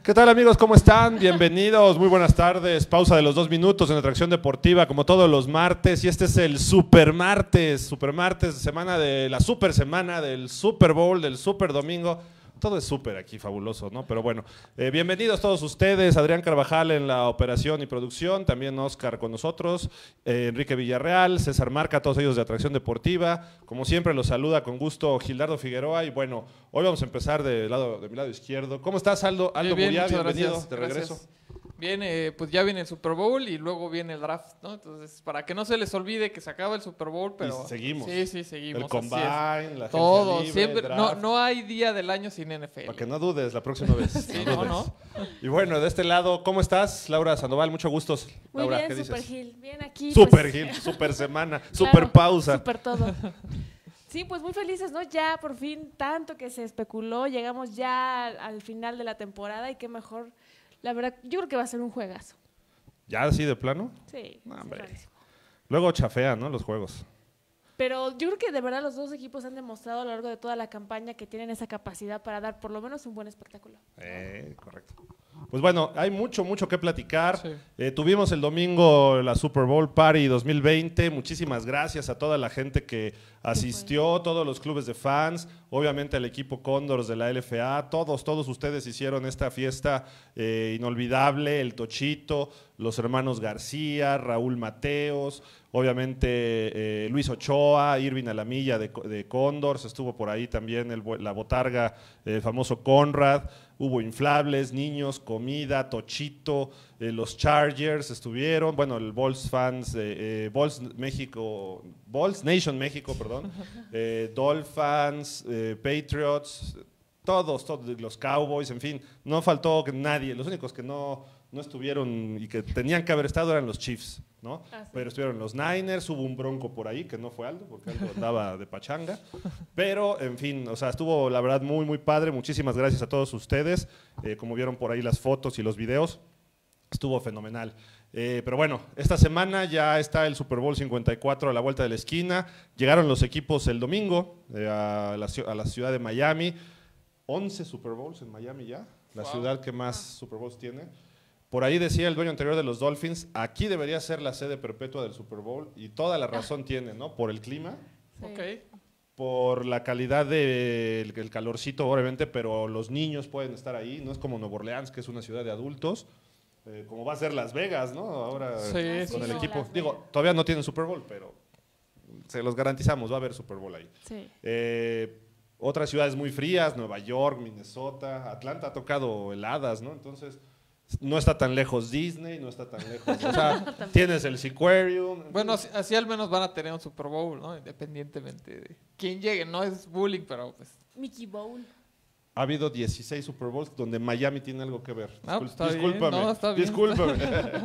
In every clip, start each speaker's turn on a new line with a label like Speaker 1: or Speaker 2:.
Speaker 1: ¿Qué tal, amigos? ¿Cómo están? Bienvenidos, muy buenas tardes. Pausa de los 2 minutos en Atracción Deportiva, como todos los martes. Y este es el Super Martes, semana de la Super Semana del Super Bowl, del Super Domingo. Todo es súper aquí, fabuloso, ¿no? Pero bueno, bienvenidos todos ustedes. Adrián Carvajal en la operación y producción, también Oscar con nosotros, Enrique Villarreal, César Marca, todos ellos de Atracción Deportiva. Como siempre, los saluda con gusto Gildardo Figueroa. Y bueno, hoy vamos a empezar de mi lado izquierdo. ¿Cómo estás, Aldo? Aldo
Speaker 2: Bien,
Speaker 1: Muriá, bienvenido
Speaker 2: gracias,
Speaker 1: de regreso.
Speaker 2: Gracias. Bien, pues ya viene el Super Bowl y luego viene el draft, ¿no? Entonces, para que no se les olvide que se acaba el Super Bowl, pero...
Speaker 1: Y seguimos.
Speaker 2: Sí, seguimos.
Speaker 1: El Combine, la
Speaker 2: todo,
Speaker 1: agencia libre,
Speaker 2: siempre,
Speaker 1: el draft.
Speaker 2: no hay día del año sin NFL.
Speaker 1: Para que no dudes la próxima vez.
Speaker 2: Sí, no.
Speaker 1: Y bueno, de este lado, ¿cómo estás? Laura Sandoval, mucho gustos.
Speaker 3: Muy
Speaker 1: Laura,
Speaker 3: bien,
Speaker 1: ¿qué
Speaker 3: Super
Speaker 1: dices?
Speaker 3: Gil. Bien aquí.
Speaker 1: Super
Speaker 3: pues,
Speaker 1: Gil, super semana,
Speaker 3: claro,
Speaker 1: super pausa.
Speaker 3: Super todo. Sí, pues muy felices, ¿no? Ya por fin, tanto que se especuló, llegamos ya al final de la temporada y qué mejor. La verdad, yo creo que va a ser un juegazo.
Speaker 1: ¿Ya así de plano?
Speaker 3: Sí,
Speaker 1: No,
Speaker 3: sí,
Speaker 1: hombre.
Speaker 3: rarísimo.
Speaker 1: Luego chafean, ¿no? Los juegos.
Speaker 3: Pero yo creo que de verdad los dos equipos han demostrado a lo largo de toda la campaña que tienen esa capacidad para dar por lo menos un buen espectáculo.
Speaker 1: Correcto. Pues bueno, hay mucho que platicar.
Speaker 2: Sí.
Speaker 1: Tuvimos el domingo la Super Bowl Party 2020. Muchísimas gracias a toda la gente que asistió, todos los clubes de fans, obviamente al equipo Condors de la LFA. Todos ustedes hicieron esta fiesta inolvidable. El Tochito, los hermanos García, Raúl Mateos, obviamente Luis Ochoa, Irving Alamilla de Condors, estuvo por ahí también la botarga, el famoso Conrad. Hubo inflables, niños, comida, Tochito, los Chargers estuvieron, bueno, el Bulls fans, Bulls Nation México, perdón, Dolphins, Patriots, todos, los Cowboys, en fin, no faltó nadie. Los únicos que no estuvieron y que tenían que haber estado eran los Chiefs, ¿no?
Speaker 3: Ah, sí.
Speaker 1: Pero estuvieron los Niners, hubo un Bronco por ahí, que no fue Aldo, porque Aldo andaba de pachanga. Pero, en fin, o sea, estuvo la verdad muy padre. Muchísimas gracias a todos ustedes. Como vieron por ahí las fotos y los videos, estuvo fenomenal. Pero bueno, esta semana ya está el Super Bowl 54 a la vuelta de la esquina. Llegaron los equipos el domingo a la ciudad de Miami. 11 Super Bowls en Miami ya, la ciudad que más Super Bowls tiene. Por ahí decía el dueño anterior de los Dolphins, aquí debería ser la sede perpetua del Super Bowl, y toda la razón tiene, ¿no? Por el clima,
Speaker 3: Sí.
Speaker 2: Ok.
Speaker 1: por la calidad del calorcito, obviamente, pero los niños pueden estar ahí, no es como Nueva Orleans, que es una ciudad de adultos, como va a ser Las Vegas, ¿no? Ahora
Speaker 2: Sí,
Speaker 1: con el
Speaker 3: no,
Speaker 1: equipo.
Speaker 3: Las
Speaker 1: Digo,
Speaker 3: Vegas.
Speaker 1: todavía no tienen Super Bowl, pero se los garantizamos, va a haber Super Bowl ahí.
Speaker 3: Sí.
Speaker 1: Otras ciudades muy frías, Nueva York, Minnesota, Atlanta ha tocado heladas, ¿no? Entonces, no está tan lejos Disney, no está tan lejos. O sea, tienes el Seaquarium.
Speaker 2: Bueno, así al menos van a tener un Super Bowl, ¿no? Independientemente de quién llegue. No es bullying, pero pues...
Speaker 3: Mickey Bowl.
Speaker 1: Ha habido 16 Super Bowls donde Miami tiene algo que ver.
Speaker 2: Ah, pues está bien.
Speaker 1: Discúlpame.
Speaker 2: No, está bien.
Speaker 1: Discúlpame.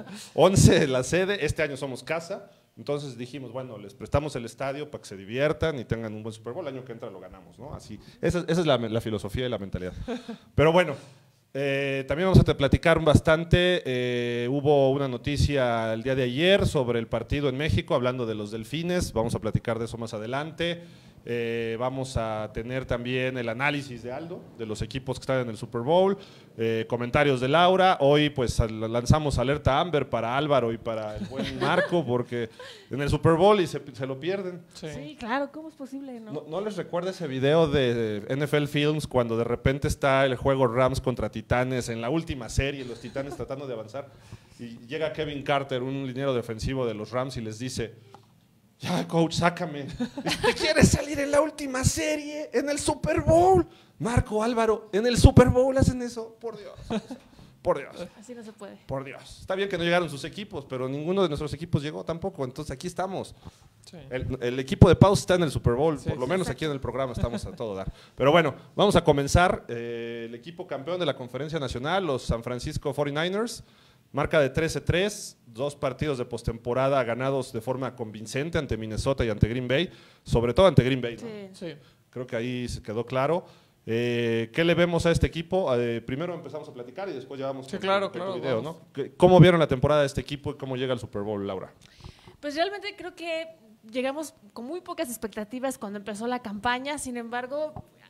Speaker 1: 11 la sede, este año somos casa. Entonces dijimos, bueno, les prestamos el estadio para que se diviertan y tengan un buen Super Bowl. El año que entra lo ganamos, ¿no? Así, esa es la filosofía y la mentalidad. Pero bueno, también vamos a platicar bastante. Hubo una noticia el día de ayer sobre el partido en México, hablando de los Delfines. Vamos a platicar de eso más adelante. Vamos a tener también el análisis de Aldo, de los equipos que están en el Super Bowl, comentarios de Laura. Hoy pues lanzamos alerta Amber para Álvaro y para el buen Marco, porque en el Super Bowl y se lo pierden.
Speaker 3: Sí, claro, ¿cómo es posible, no?
Speaker 1: ¿No les recuerda ese video de NFL Films cuando de repente está el juego Rams contra Titanes en la última serie, los Titanes tratando de avanzar, y llega Kevin Carter, un liniero defensivo de los Rams, y les dice: ya, coach, sácame. ¿Te quieres salir en la última serie? En el Super Bowl. Marco, Álvaro, en el Super Bowl hacen eso. Por Dios. Por Dios.
Speaker 3: Así no se puede.
Speaker 1: Por Dios. Está bien que no llegaron sus equipos, pero ninguno de nuestros equipos llegó tampoco. Entonces aquí estamos.
Speaker 2: Sí.
Speaker 1: El equipo de Pau está en el Super Bowl.
Speaker 2: Sí,
Speaker 1: por lo
Speaker 2: sí,
Speaker 1: menos
Speaker 3: exacto.
Speaker 1: aquí en el programa estamos a todo dar. Pero bueno, vamos a comenzar. El equipo campeón de la Conferencia Nacional, los San Francisco 49ers. Marca de 13-3, 2 partidos de postemporada ganados de forma convincente ante Minnesota y ante Green Bay, sobre todo ante Green Bay, ¿no?
Speaker 3: Sí.
Speaker 2: Sí.
Speaker 1: Creo que ahí se quedó claro. ¿Qué le vemos a este equipo? Primero empezamos a platicar y después llevamos
Speaker 2: Sí,
Speaker 1: con
Speaker 2: claro,
Speaker 1: respecto
Speaker 2: claro,
Speaker 1: al video,
Speaker 2: vamos.
Speaker 1: ¿no? ¿Cómo vieron la temporada de este equipo y cómo llega al Super Bowl, Laura?
Speaker 3: Pues realmente creo que llegamos con muy pocas expectativas cuando empezó la campaña, sin embargo,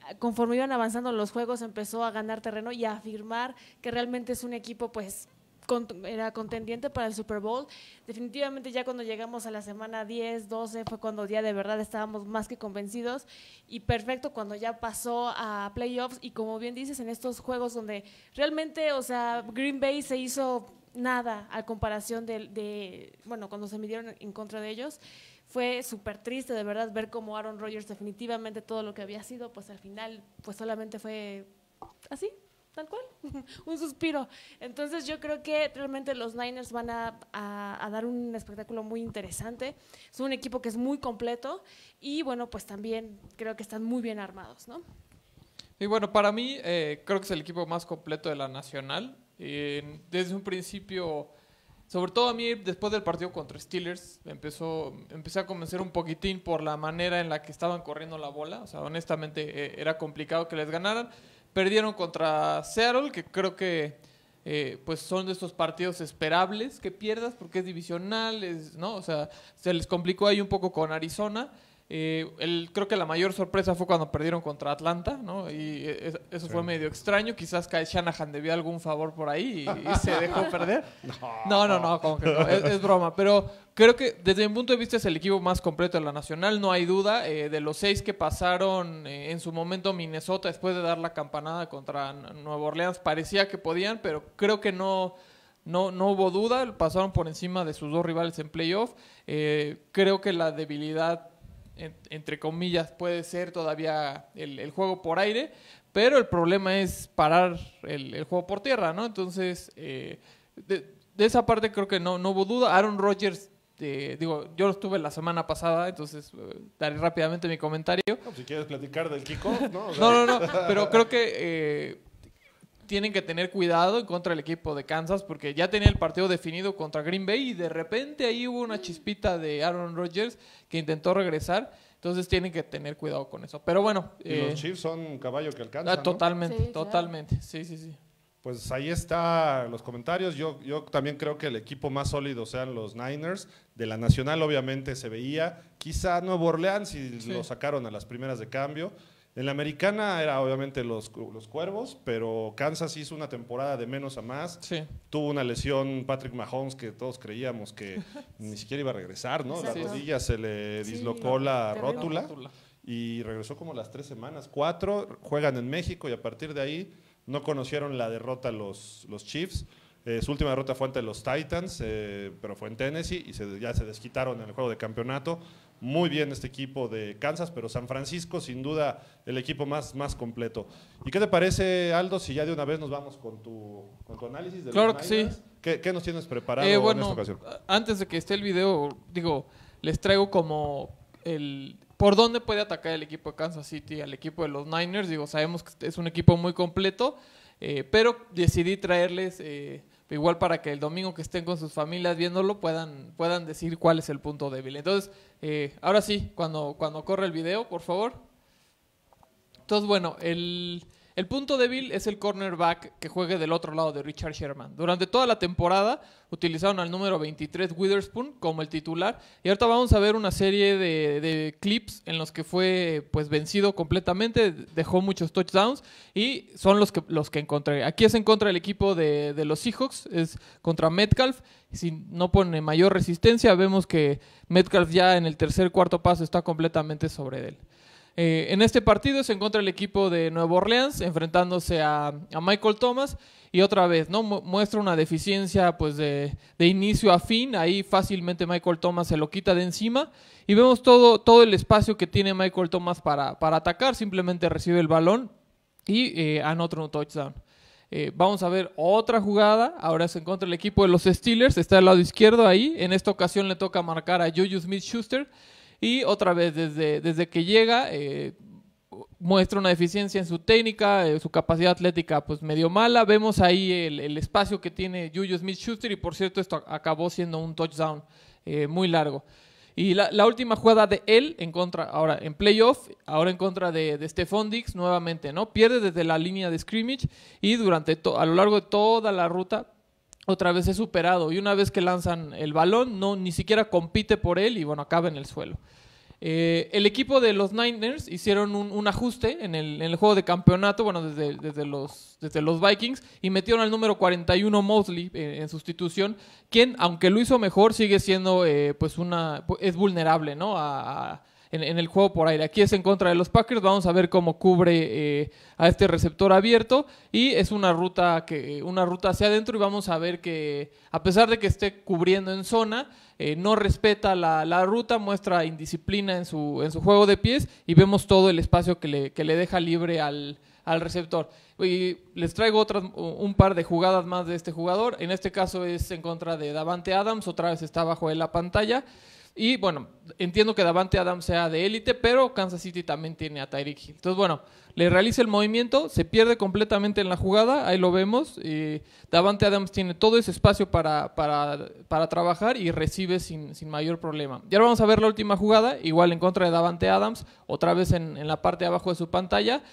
Speaker 3: conforme iban avanzando los juegos, empezó a ganar terreno y a afirmar que realmente es un equipo, pues, era contendiente para el Super Bowl. Definitivamente ya cuando llegamos a la semana 10, 12 fue cuando ya de verdad estábamos más que convencidos, y perfecto cuando ya pasó a playoffs, y como bien dices, en estos juegos donde realmente, o sea, Green Bay se hizo nada a comparación bueno, cuando se midieron en contra de ellos. Fue súper triste de verdad ver cómo Aaron Rodgers, definitivamente todo lo que había sido, pues al final pues solamente fue así, tal cual, un suspiro. Entonces yo creo que realmente los Niners van a dar un espectáculo muy interesante. Es un equipo que es muy completo y bueno, pues también creo que están muy bien armados, ¿no?
Speaker 2: Y bueno, para mí creo que es el equipo más completo de la Nacional. Desde un principio, sobre todo a mí después del partido contra Steelers, empecé a convencer un poquitín por la manera en la que estaban corriendo la bola. O sea, honestamente era complicado que les ganaran. Perdieron contra Seattle, que creo que pues son de estos partidos esperables que pierdas porque es divisional, ¿no? O sea, se les complicó ahí un poco con Arizona. Creo que la mayor sorpresa fue cuando perdieron contra Atlanta, ¿no? Y eso fue medio extraño. Quizás Kyle Shanahan debió algún favor por ahí y se dejó perder. No, como que no, es broma. Pero creo que desde mi punto de vista es el equipo más completo de la Nacional, no hay duda. De los 6 que pasaron en su momento Minnesota después de dar la campanada contra Nueva Orleans, parecía que podían, pero creo que no hubo duda. Pasaron por encima de sus 2 rivales en playoff. Creo que la debilidad, entre comillas, puede ser todavía el juego por aire, pero el problema es parar el juego por tierra, ¿no? Entonces, de esa parte creo que no hubo duda. Aaron Rodgers, yo estuve la semana pasada, entonces daré rápidamente mi comentario.
Speaker 1: No, si quieres platicar del kickoff, ¿no? O
Speaker 2: sea, no, pero creo que tienen que tener cuidado en contra del equipo de Kansas, porque ya tenía el partido definido contra Green Bay y de repente ahí hubo una chispita de Aaron Rodgers que intentó regresar. Entonces tienen que tener cuidado con eso. Pero bueno.
Speaker 1: Y los Chiefs son un caballo que alcanza,
Speaker 2: totalmente,
Speaker 3: ¿no?
Speaker 2: totalmente. Claro. Sí.
Speaker 1: Pues ahí están los comentarios. Yo también creo que el equipo más sólido sean los Niners. De la Nacional obviamente se veía. Quizá Nuevo Orleans si lo sacaron a las primeras de cambio. En la americana era obviamente los Cuervos, pero Kansas hizo una temporada de menos a más.
Speaker 2: Sí.
Speaker 1: Tuvo una lesión Patrick Mahomes que todos creíamos que ni siquiera iba a regresar, ¿no?
Speaker 3: Exacto.
Speaker 1: La rodilla se le dislocó la rótula y regresó como las 3 semanas. 4 juegan en México y a partir de ahí no conocieron la derrota los Chiefs. Su última derrota fue ante los Titans, pero fue en Tennessee y ya se desquitaron en el juego de campeonato. Muy bien este equipo de Kansas, pero San Francisco sin duda el equipo más completo. ¿Y qué te parece, Aldo, si ya de una vez nos vamos con tu análisis de
Speaker 2: Claro
Speaker 1: los
Speaker 2: que
Speaker 1: Niners?
Speaker 2: sí.
Speaker 1: ¿Qué nos tienes preparado en esta ocasión?
Speaker 2: Antes de que esté el video, les traigo como por dónde puede atacar el equipo de Kansas City al equipo de los Niners. Sabemos que es un equipo muy completo, pero decidí traerles igual para que el domingo que estén con sus familias viéndolo puedan decir cuál es el punto débil. Entonces, ahora sí, cuando corre el video, por favor. Entonces, bueno, el punto débil es el cornerback que juegue del otro lado de Richard Sherman. Durante toda la temporada utilizaron al número 23 Witherspoon como el titular y ahorita vamos a ver una serie de clips en los que fue pues vencido completamente, dejó muchos touchdowns y son los que encontré. Aquí es en contra del equipo de los Seahawks, es contra Metcalf. Si no pone mayor resistencia, vemos que Metcalf ya en el cuarto paso está completamente sobre él. En este partido se encuentra el equipo de Nueva Orleans enfrentándose a Michael Thomas y otra vez no muestra una deficiencia pues de inicio a fin. Ahí fácilmente Michael Thomas se lo quita de encima y vemos todo el espacio que tiene Michael Thomas para atacar. Simplemente recibe el balón y anota un touchdown. Vamos a ver otra jugada. Ahora se encuentra el equipo de los Steelers, está del lado izquierdo ahí. En esta ocasión le toca marcar a Juju Smith-Schuster. Y otra vez, desde que llega, muestra una deficiencia en su técnica, su capacidad atlética pues medio mala. Vemos ahí el espacio que tiene Juju Smith-Schuster y por cierto esto acabó siendo un touchdown muy largo. Y la última jugada de él ahora en playoff, ahora en contra de Stephon Diggs nuevamente, ¿no? Pierde desde la línea de scrimmage y a lo largo de toda la ruta otra vez es superado y una vez que lanzan el balón ni siquiera compite por él y bueno, acaba en el suelo. El equipo de los Niners hicieron un ajuste en el juego de campeonato, bueno, desde los Vikings, y metieron al número 41 Mosley en sustitución, quien, aunque lo hizo mejor, sigue siendo es vulnerable, ¿no? En el juego por aire. Aquí es en contra de los Packers. Vamos a ver cómo cubre a este receptor abierto, y es una ruta hacia adentro, y vamos a ver que a pesar de que esté cubriendo en zona, no respeta la ruta, muestra indisciplina en su juego de pies, y vemos todo el espacio que le deja libre al receptor. Y les traigo un par de jugadas más de este jugador. En este caso es en contra de Davante Adams, otra vez está abajo de la pantalla. Y bueno, entiendo que Davante Adams sea de élite, pero Kansas City también tiene a Tyreek Hill. Entonces, bueno, le realiza el movimiento, se pierde completamente en la jugada, ahí lo vemos. Davante Adams tiene todo ese espacio para trabajar y recibe sin mayor problema. Y ahora vamos a ver la última jugada, igual en contra de Davante Adams, otra vez en la parte de abajo de su pantalla.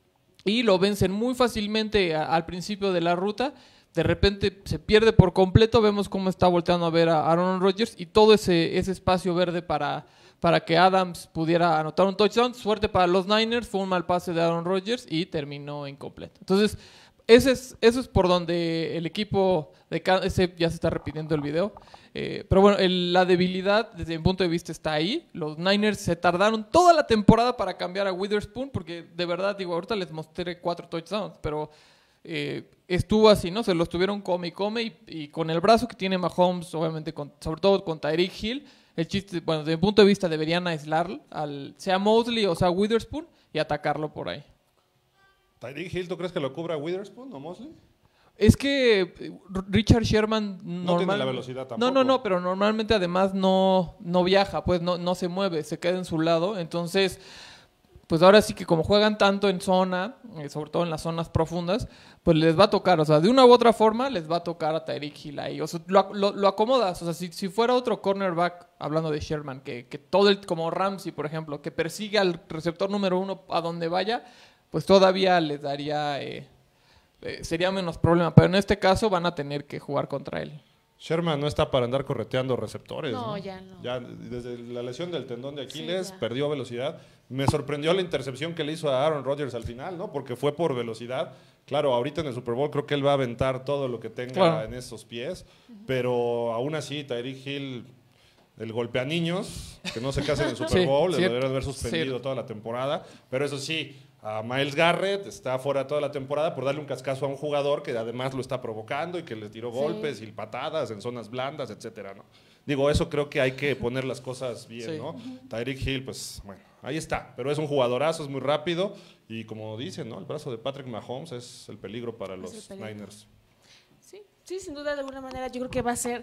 Speaker 2: Y lo vencen muy fácilmente al principio de la ruta. De repente se pierde por completo, vemos cómo está volteando a ver a Aaron Rodgers, y todo ese espacio verde para que Adams pudiera anotar un touchdown. Suerte para los Niners, fue un mal pase de Aaron Rodgers y terminó incompleto. Entonces, eso es por donde el equipo de ese ya se está repitiendo el video. Pero bueno, la debilidad desde mi punto de vista está ahí. Los Niners se tardaron toda la temporada para cambiar a Witherspoon, porque de verdad, digo, ahorita les mostré 4 touchdowns, pero estuvo así, ¿no? Se lo estuvieron come y con el brazo que tiene Mahomes, obviamente, sobre todo con Tyreek Hill, el chiste, bueno, desde mi punto de vista deberían aislar sea Mosley o sea Witherspoon y atacarlo por ahí.
Speaker 1: ¿Tyreek Hill tú crees que lo cubra Witherspoon o Mosley?
Speaker 2: Es que Richard Sherman
Speaker 1: no tiene la velocidad tampoco.
Speaker 2: No, pero normalmente además no viaja, pues no se mueve, se queda en su lado. Entonces, pues ahora sí que como juegan tanto en zona, sobre todo en las zonas profundas, pues les va a tocar, o sea, de una u otra forma les va a tocar a Tyreek Hill ahí. O sea, lo acomodas, o sea, si fuera otro cornerback, hablando de Sherman, que todo como Ramsey, por ejemplo, que persigue al receptor número 1 a donde vaya, pues todavía les daría... sería menos problema, pero en este caso van a tener que jugar contra él.
Speaker 1: Sherman no está para andar correteando receptores.
Speaker 3: No, ya no.
Speaker 1: Ya desde la lesión del tendón de Aquiles
Speaker 3: Sí,
Speaker 1: perdió velocidad. Me sorprendió la intercepción que le hizo a Aaron Rodgers al final, ¿no? Porque fue por velocidad. Claro, ahorita en el Super Bowl creo que él va a aventar todo lo que tenga en esos pies, pero aún así Tyreek Hill, el golpea niños, que no se casen en el Super Bowl, le deberían haber suspendido toda la temporada, pero eso sí, a Myles Garrett está fuera toda la temporada por darle un cascazo a un jugador que además lo está provocando y que le tiró golpes y patadas en zonas blandas, etcétera, ¿no? Digo, eso creo que hay que poner las cosas bien, ¿no? Tyreek Hill, pues bueno, ahí está, pero es un jugadorazo, es muy rápido y como dicen, ¿no? El brazo de Patrick Mahomes es el peligro para los Niners.
Speaker 3: Sí, sin duda, de alguna manera yo creo que va a ser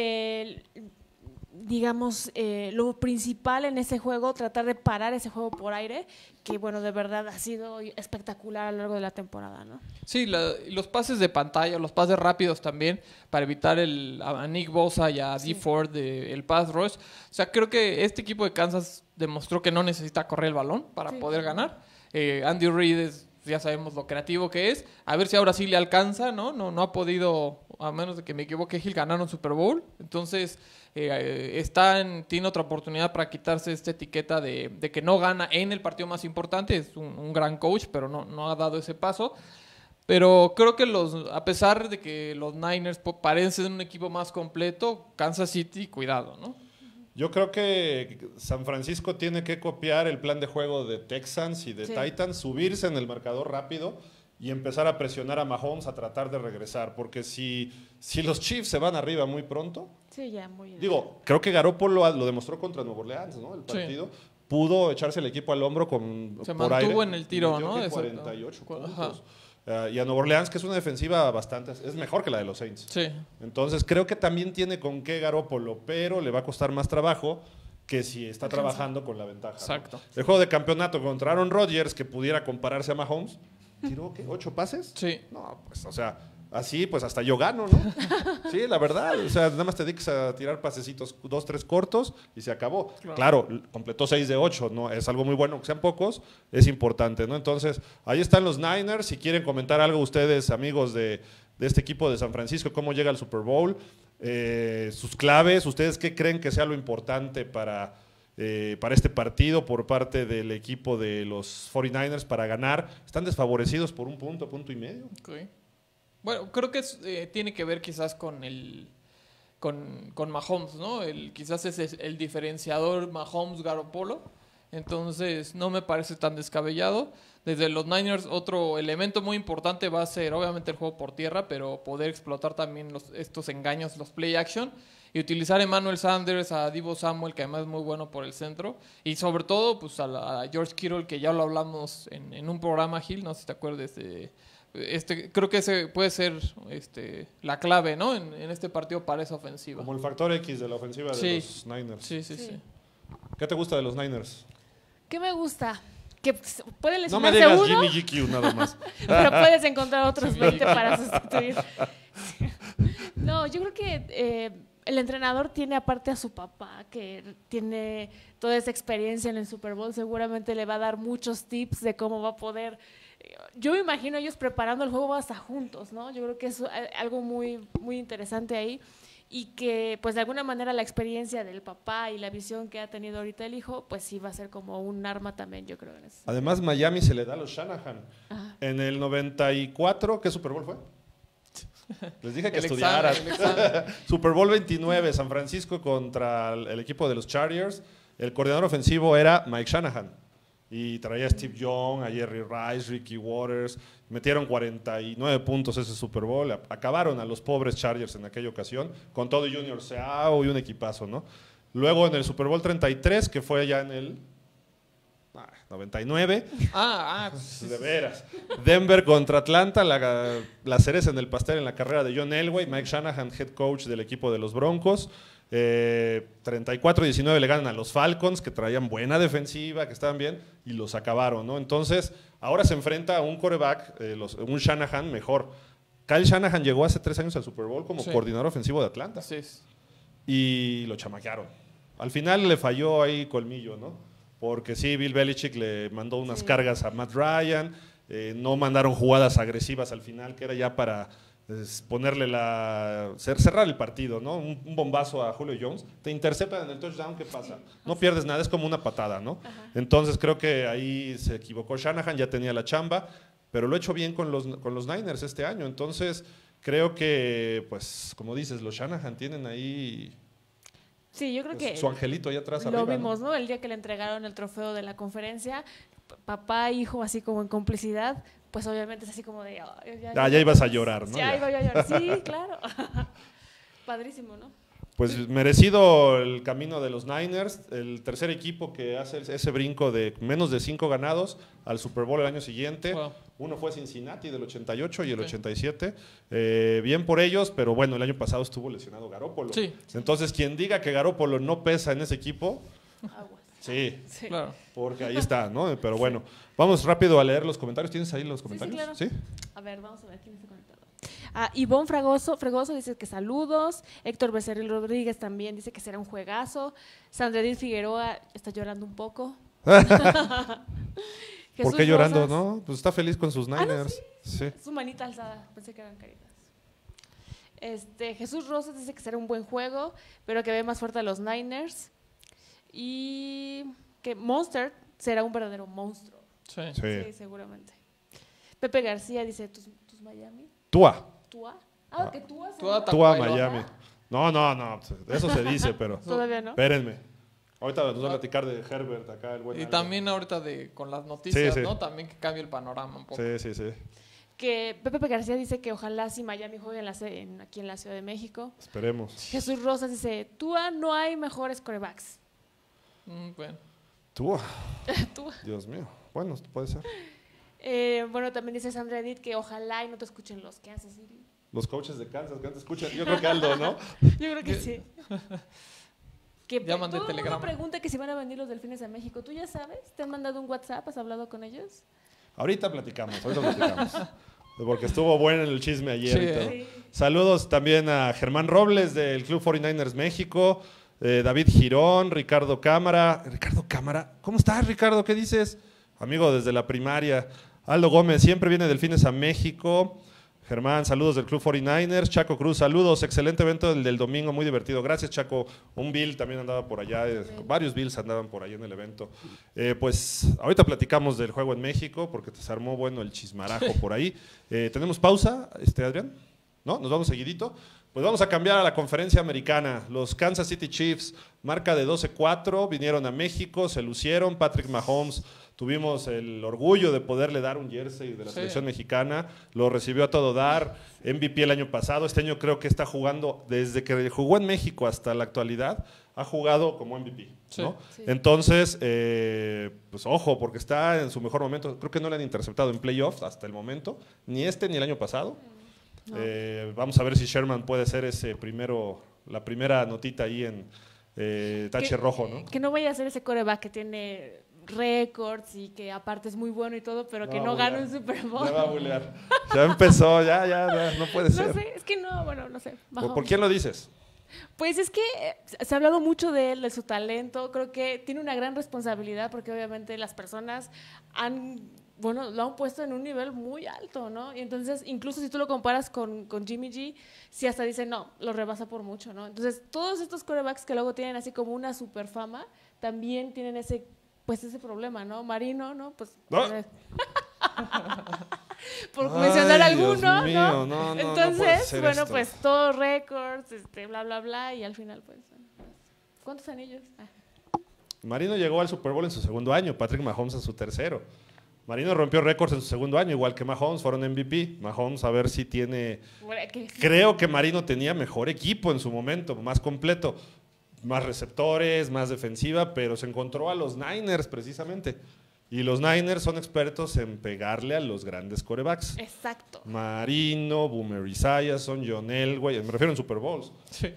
Speaker 3: digamos, lo principal en ese juego, tratar de parar ese juego por aire, que bueno, de verdad ha sido espectacular a lo largo de la temporada, ¿no?
Speaker 2: Sí, los pases de pantalla, los pases rápidos también, para evitar a Nick Bosa y a Dee Ford el pass rush. O sea, creo que este equipo de Kansas demostró que no necesita correr el balón para poder ganar. Andy Reid ya sabemos lo creativo que es. A ver si ahora sí le alcanza, ¿no? No ha podido, a menos de que me equivoque, Hill ganaron Super Bowl. Entonces, tiene otra oportunidad para quitarse esta etiqueta de que no gana en el partido más importante. Es un gran coach, pero no ha dado ese paso. Pero creo que a pesar de que los Niners parecen un equipo más completo, Kansas City, cuidado, ¿no?
Speaker 1: Yo creo que San Francisco tiene que copiar el plan de juego de Texans y de Titans, subirse en el marcador rápido y empezar a presionar a Mahomes a tratar de regresar, porque si los Chiefs se van arriba muy pronto, digo, creo que Garoppolo lo demostró contra Nueva Orleans, ¿no? El partido pudo echarse el equipo al hombro
Speaker 2: se
Speaker 1: por
Speaker 2: mantuvo
Speaker 1: aire,
Speaker 2: en el tiro, ¿no?
Speaker 1: 48 puntos. Y a Nueva Orleans, que es una defensiva es mejor que la de los Saints.
Speaker 2: Sí.
Speaker 1: Entonces creo que también tiene con qué Garoppolo, pero le va a costar más trabajo que si está trabajando con la ventaja.
Speaker 2: Exacto.
Speaker 1: ¿No? El juego de campeonato contra Aaron Rodgers, que pudiera compararse a Mahomes, ¿tiró qué? ¿8 pases?
Speaker 2: Sí.
Speaker 1: No, pues, o sea, así pues hasta yo gano, ¿no? Sí, la verdad, o sea, nada más te dedicas a tirar pasecitos 2, 3 cortos y se acabó. Claro, completó 6 de 8, ¿no? Es algo muy bueno, que sean pocos, es importante, ¿no? Entonces, ahí están los Niners, si quieren comentar algo ustedes, amigos de este equipo de San Francisco, cómo llega al Super Bowl, sus claves, ustedes qué creen que sea lo importante para para este partido por parte del equipo de los 49ers para ganar. Están desfavorecidos por un punto, punto y medio.
Speaker 2: Okay. Bueno, creo que tiene que ver quizás con con Mahomes, ¿no? Quizás ese es el diferenciador Mahomes-Garoppolo. Entonces no me parece tan descabellado. Desde los Niners otro elemento muy importante va a ser obviamente el juego por tierra, pero poder explotar también estos engaños, los play action, y utilizar a Emmanuel Sanders, a Deebo Samuel, que además es muy bueno por el centro, y sobre todo pues a George Kittle, que ya lo hablamos en un programa, Gil, no sé si te acuerdas creo que ese puede ser la clave, ¿no? En este partido para esa ofensiva.
Speaker 1: Como el factor X de la ofensiva de los Niners.
Speaker 2: Sí.
Speaker 1: ¿Qué te gusta de los Niners?
Speaker 3: ¿Qué me gusta? Que puede
Speaker 1: No me
Speaker 3: lesionarse
Speaker 1: digas
Speaker 3: uno,
Speaker 1: Jimmy GQ nada más.
Speaker 3: pero puedes encontrar otros 20 para sustituir. No, yo creo que el entrenador tiene aparte a su papá, que tiene toda esa experiencia en el Super Bowl, seguramente le va a dar muchos tips de cómo va a poder. Yo me imagino ellos preparando el juego hasta juntos, ¿no? Yo creo que es algo muy, muy interesante ahí. Y que pues de alguna manera la experiencia del papá y la visión que ha tenido ahorita el hijo, pues sí va a ser como un arma también, yo creo.
Speaker 1: Además Miami se le da a los Shanahan.
Speaker 3: Ajá.
Speaker 1: En el 94, ¿qué Super Bowl fue? Les dije que
Speaker 2: El
Speaker 1: estudiaran.
Speaker 2: examen.
Speaker 1: Super Bowl 29, San Francisco contra el equipo de los Chargers. El coordinador ofensivo era Mike Shanahan. Y traía a Steve Young, a Jerry Rice, Ricky Waters. Metieron 49 puntos ese Super Bowl. Acabaron a los pobres Chargers en aquella ocasión, con todo Junior Seau y un equipazo, ¿no? Luego en el Super Bowl 33, que fue ya en el 99. De veras. Denver contra Atlanta, la cereza en el pastel en la carrera de John Elway. Mike Shanahan, head coach del equipo de los Broncos. 34-19 le ganan a los Falcons, que traían buena defensiva, que estaban bien, y los acabaron, ¿no? Entonces, ahora se enfrenta a un quarterback, un Shanahan mejor. Kyle Shanahan llegó hace 3 años al Super Bowl como coordinador ofensivo de Atlanta.
Speaker 2: Sí.
Speaker 1: Y lo chamaquearon. Al final le falló ahí colmillo, ¿no? Porque sí, Bill Belichick le mandó unas cargas a Matt Ryan, no mandaron jugadas agresivas al final, que era ya para ponerle cerrar el partido, ¿no? Un bombazo a Julio Jones, te interceptan en el touchdown, ¿qué pasa? No pierdes nada, es como una patada, ¿no? Ajá. Entonces creo que ahí se equivocó Shanahan, ya tenía la chamba, pero lo ha hecho bien con los Niners este año, entonces creo que, pues, como dices, los Shanahan tienen ahí...
Speaker 3: Sí, yo creo que
Speaker 1: su angelito ahí atrás
Speaker 3: lo
Speaker 1: arriba,
Speaker 3: vimos, ¿no? El día que le entregaron el trofeo de la conferencia, papá, hijo, así como en complicidad, pues obviamente es así como de...
Speaker 1: ya ibas a llorar, ¿no?
Speaker 3: Ya iba a llorar, sí, claro. Padrísimo, ¿no?
Speaker 1: Pues merecido el camino de los Niners, el tercer equipo que hace ese brinco de menos de 5 ganados al Super Bowl el año siguiente. Wow. Uno fue Cincinnati del 88 y el 87. Bien por ellos, pero bueno, el año pasado estuvo lesionado Garoppolo.
Speaker 2: Sí.
Speaker 1: Entonces, quien diga que Garoppolo no pesa en ese equipo...
Speaker 3: Aguas.
Speaker 1: Sí,
Speaker 2: claro.
Speaker 1: Porque ahí está, ¿no? Pero bueno, vamos rápido a leer los comentarios. ¿Tienes ahí los comentarios?
Speaker 3: Sí, claro.
Speaker 1: ¿Sí?
Speaker 3: A ver, vamos a ver quién está conectado. Ivonne Fregoso dice que saludos. Héctor Becerril Rodríguez también dice que será un juegazo. Sandra Edith Figueroa está llorando un poco.
Speaker 1: ¿Por qué llorando, no? Pues está feliz con sus Niners.
Speaker 3: Sí. Su manita alzada, pensé que eran caritas. Jesús Rosas dice que será un buen juego, pero que ve más fuerte a los Niners. Y que Monster será un verdadero monstruo.
Speaker 2: Sí,
Speaker 3: seguramente. Pepe García dice, ¿tus Miami?
Speaker 1: Tua.
Speaker 3: Que Tua.
Speaker 1: Tua Miami. No, eso se dice, pero...
Speaker 3: Todavía no.
Speaker 1: Espérenme. Ahorita nos va a platicar de Herbert acá, el buen
Speaker 2: Y
Speaker 1: algo.
Speaker 2: también ahorita con las noticias, ¿no? También que cambie el panorama un poco.
Speaker 1: Sí.
Speaker 3: Que Pepe García dice que ojalá si Miami juegue aquí en la Ciudad de México.
Speaker 1: Esperemos.
Speaker 3: Jesús Rosas dice, Tua, no hay mejores quarterbacks.
Speaker 1: Tua.
Speaker 3: Tua.
Speaker 1: Dios mío. Bueno, puede ser.
Speaker 3: Bueno, también dice Sandra Edith que ojalá y no te escuchen los Kansas City.
Speaker 1: Los coaches de Kansas que no te escuchan. Yo creo que Aldo, ¿no?
Speaker 3: Yo creo que sí. Que
Speaker 2: ya mandé
Speaker 3: todo el
Speaker 2: telegrama.
Speaker 3: mundo pregunta que si van a venir los Delfines a México. ¿Tú ya sabes? ¿Te han mandado un WhatsApp? ¿Has hablado con ellos?
Speaker 1: Ahorita platicamos. Porque estuvo bueno el chisme ayer.
Speaker 3: Sí.
Speaker 1: Saludos también a Germán Robles del Club 49ers México, David Girón, Ricardo Cámara. Ricardo Cámara, ¿cómo estás, Ricardo? ¿Qué dices? Amigo desde la primaria. Aldo Gómez, siempre viene Delfines a México. Germán, saludos del Club 49ers. Chaco Cruz, saludos. Excelente evento del domingo, muy divertido. Gracias, Chaco. Un Bill también andaba por allá. Varios Bills andaban por ahí en el evento. Pues ahorita platicamos del juego en México porque se armó bueno el chismarajo por ahí. ¿Tenemos pausa, Adrián? ¿No? ¿Nos vamos seguidito? Pues vamos a cambiar a la conferencia americana. Los Kansas City Chiefs, marca de 12-4, vinieron a México, se lucieron. Patrick Mahomes, tuvimos el orgullo de poderle dar un jersey de la selección mexicana. Lo recibió a todo dar. MVP el año pasado. Este año creo que está jugando, desde que jugó en México hasta la actualidad, ha jugado como MVP. ¿no? Sí. Entonces, pues ojo, porque está en su mejor momento. Creo que no le han interceptado en playoffs hasta el momento, ni este ni el año pasado. No. Vamos a ver si Sherman puede ser la primera notita ahí en tache rojo, ¿no?
Speaker 3: Que no vaya a ser ese quarterback que tiene récords y que aparte es muy bueno y todo, pero que no gane un Super Bowl.
Speaker 1: Ya va a bulear. Ya empezó, ya, no puede ser.
Speaker 3: No sé, es que no sé.
Speaker 1: ¿Por quién lo dices?
Speaker 3: Pues es que se ha hablado mucho de su talento, creo que tiene una gran responsabilidad porque obviamente las personas lo han puesto en un nivel muy alto, ¿no? Y entonces, incluso si tú lo comparas con Jimmy G, sí hasta dicen, no, lo rebasa por mucho, ¿no? Entonces, todos estos quarterbacks que luego tienen así como una super fama, también tienen ese problema, ¿no? Marino, ¿no? Pues... ¿No? por mencionar alguno,
Speaker 1: mío,
Speaker 3: ¿no? Entonces, bueno, esto. Pues todos récords, bla, bla, bla, y al final, pues, ¿cuántos anillos?
Speaker 1: Marino llegó al Super Bowl en su segundo año, Patrick Mahomes en su tercero. Marino rompió récords en su segundo año, igual que Mahomes, fueron MVP. Mahomes, a ver si tiene... Creo que Marino tenía mejor equipo en su momento, más completo, más receptores, más defensiva, pero se encontró a los Niners precisamente. Y los Niners son expertos en pegarle a los grandes quarterbacks.
Speaker 3: Exacto.
Speaker 1: Marino, Boomer Esiason, John Elway, me refiero en Super Bowls.
Speaker 2: Sí.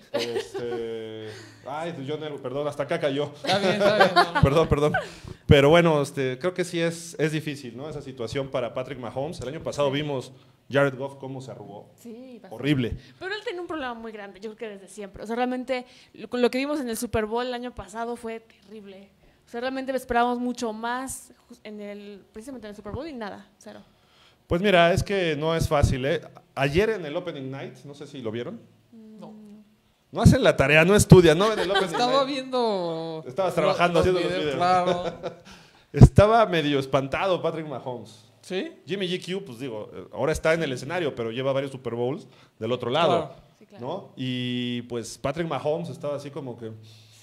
Speaker 1: John Elway, perdón, hasta acá cayó.
Speaker 2: Está bien. No.
Speaker 1: Perdón. Pero bueno, creo que sí es difícil, ¿no? Esa situación para Patrick Mahomes. El año pasado vimos Jared Goff cómo se arrugó.
Speaker 3: Sí, bastante.
Speaker 1: Horrible.
Speaker 3: Pero él tenía un problema muy grande, yo creo que desde siempre. O sea, realmente lo que vimos en el Super Bowl el año pasado fue terrible. O sea, realmente esperábamos mucho más precisamente en el Super Bowl y nada, cero.
Speaker 1: Pues mira, es que no es fácil, ¿eh? Ayer en el Opening Night, no sé si lo vieron.
Speaker 2: No.
Speaker 1: No hacen la tarea, no estudian, ¿no? En el Opening
Speaker 2: Estaba
Speaker 1: Night.
Speaker 2: viendo...
Speaker 1: Estabas trabajando, haciendo los videos.
Speaker 2: Claro.
Speaker 1: Estaba medio espantado Patrick Mahomes.
Speaker 2: ¿Sí?
Speaker 1: Jimmy GQ, pues digo, ahora está en el escenario, pero lleva varios Super Bowls del otro lado,
Speaker 2: claro.
Speaker 3: Sí, claro.
Speaker 1: ¿no? Y pues Patrick Mahomes estaba así como que...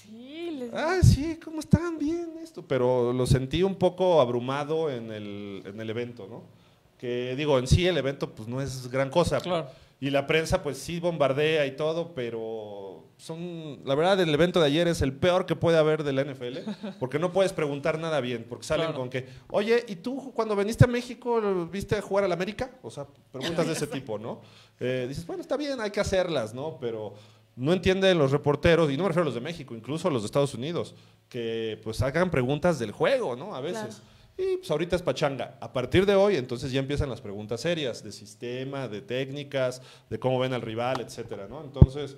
Speaker 3: Sí,
Speaker 1: sí, ¿cómo están? Bien esto. Pero lo sentí un poco abrumado en el evento, ¿no? Que digo, en sí el evento pues no es gran cosa.
Speaker 2: Claro.
Speaker 1: Y la prensa pues sí bombardea y todo, pero la verdad el evento de ayer es el peor que puede haber de la NFL, porque no puedes preguntar nada bien, porque salen con que, oye, ¿y tú cuando viniste a México viste jugar al América? O sea, preguntas de ese tipo, ¿no? Dices, bueno, está bien, hay que hacerlas, ¿no? Pero... no entienden los reporteros, y no me refiero a los de México, incluso a los de Estados Unidos, que pues hagan preguntas del juego, ¿no? A veces. Claro. Y pues ahorita es pachanga. A partir de hoy, entonces ya empiezan las preguntas serias de sistema, de técnicas, de cómo ven al rival, etcétera, ¿no? Entonces,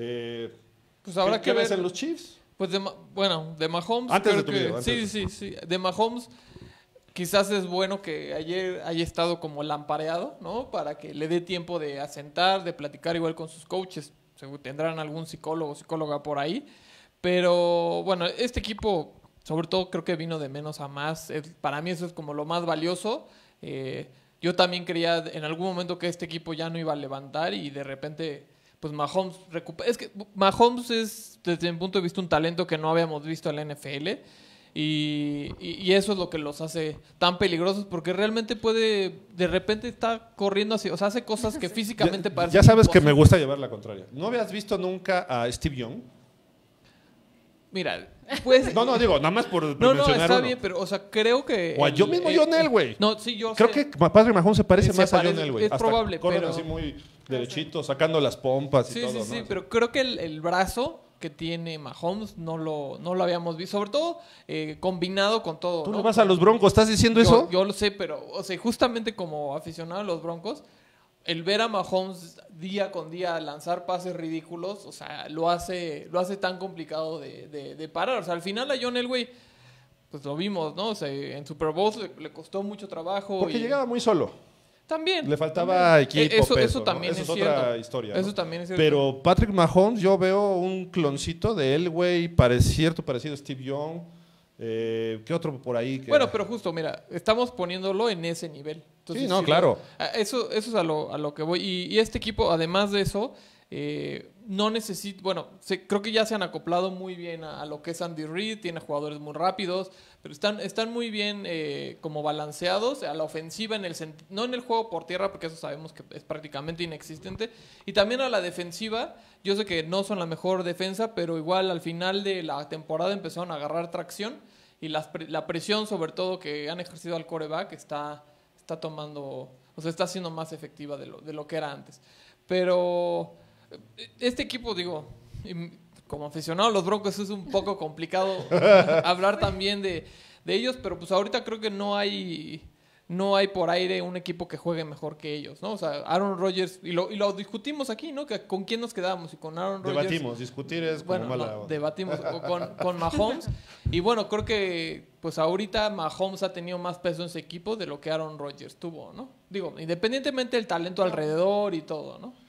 Speaker 2: pues habrá
Speaker 1: ¿qué
Speaker 2: que
Speaker 1: ves
Speaker 2: ver
Speaker 1: en los Chiefs?
Speaker 2: Pues de Mahomes.
Speaker 1: Antes de tu video.
Speaker 2: Sí. De Mahomes, quizás es bueno que ayer haya estado como lampareado, ¿no? Para que le dé tiempo de asentar, de platicar igual con sus coaches. Tendrán algún psicóloga por ahí, pero bueno, este equipo sobre todo creo que vino de menos a más. Para mí eso es como lo más valioso. Yo también creía en algún momento que este equipo ya no iba a levantar y de repente pues Mahomes recupera. Es que Mahomes es desde mi punto de vista un talento que no habíamos visto en la NFL. Y eso es lo que los hace tan peligrosos, porque realmente de repente está corriendo así, o sea, hace cosas que físicamente parecen
Speaker 1: ya sabes imposibles. Que me gusta llevar la contraria. ¿No habías visto nunca a Steve Young?
Speaker 2: Mira, pues...
Speaker 1: No, digo, nada más por
Speaker 2: No,
Speaker 1: mencionar
Speaker 2: está
Speaker 1: uno.
Speaker 2: bien, pero, o sea, creo que...
Speaker 1: O a yo mismo John Elway.
Speaker 2: No, sí, yo
Speaker 1: creo
Speaker 2: sé.
Speaker 1: que Patrick Mahomes se parece más a John Elway.
Speaker 2: Es
Speaker 1: hasta
Speaker 2: probable,
Speaker 1: corren
Speaker 2: pero...
Speaker 1: así muy derechito, sacando las pompas y todo,
Speaker 2: Sí,
Speaker 1: ¿no?
Speaker 2: pero creo que el brazo que tiene Mahomes no lo habíamos visto, sobre todo combinado con todo.
Speaker 1: ¿Tú
Speaker 2: ¿no?
Speaker 1: le vas a los Broncos? ¿Estás diciendo eso?
Speaker 2: Yo lo sé, pero o sea, justamente como aficionado a los Broncos, el ver a Mahomes día con día lanzar pases ridículos, o sea, lo hace tan complicado de parar. O sea, al final a John Elway, pues lo vimos, ¿no? O sea, en Super Bowl le costó mucho trabajo.
Speaker 1: Porque llegaba muy solo.
Speaker 2: También.
Speaker 1: Le faltaba equipo,
Speaker 2: Eso
Speaker 1: peso, ¿no?
Speaker 2: también
Speaker 1: Eso
Speaker 2: es
Speaker 1: otra
Speaker 2: cierto.
Speaker 1: historia.
Speaker 2: Eso
Speaker 1: ¿no?
Speaker 2: también es cierto.
Speaker 1: Pero Patrick Mahomes, yo veo un cloncito de él, güey, parecido a Steve Young. ¿Qué otro por ahí?
Speaker 2: Bueno, pero justo, mira, estamos poniéndolo en ese nivel. Entonces,
Speaker 1: sí, no, claro.
Speaker 2: Eso es a lo que voy. Y este equipo, además de eso, no necesita... Bueno, creo que ya se han acoplado muy bien a lo que es Andy Reid. Tiene jugadores muy rápidos, pero están muy bien como balanceados a la ofensiva, no en el juego por tierra, porque eso sabemos que es prácticamente inexistente. Y también a la defensiva. Yo sé que no son la mejor defensa, pero igual al final de la temporada empezaron a agarrar tracción. Y la presión, sobre todo, que han ejercido al quarterback está tomando... O sea, está siendo más efectiva de lo que era antes. Pero este equipo, digo, como aficionado a los Broncos es un poco complicado hablar también de ellos, pero pues ahorita creo que no hay por aire un equipo que juegue mejor que ellos, ¿no? O sea, Aaron Rodgers, y lo discutimos aquí, ¿no? Que con quién nos quedamos, y con Aaron Rodgers.
Speaker 1: Debatimos, discutir es como mala onda.
Speaker 2: Debatimos con Mahomes, y bueno, creo que pues ahorita Mahomes ha tenido más peso en ese equipo de lo que Aaron Rodgers tuvo, ¿no? Digo, independientemente del talento alrededor y todo, ¿no?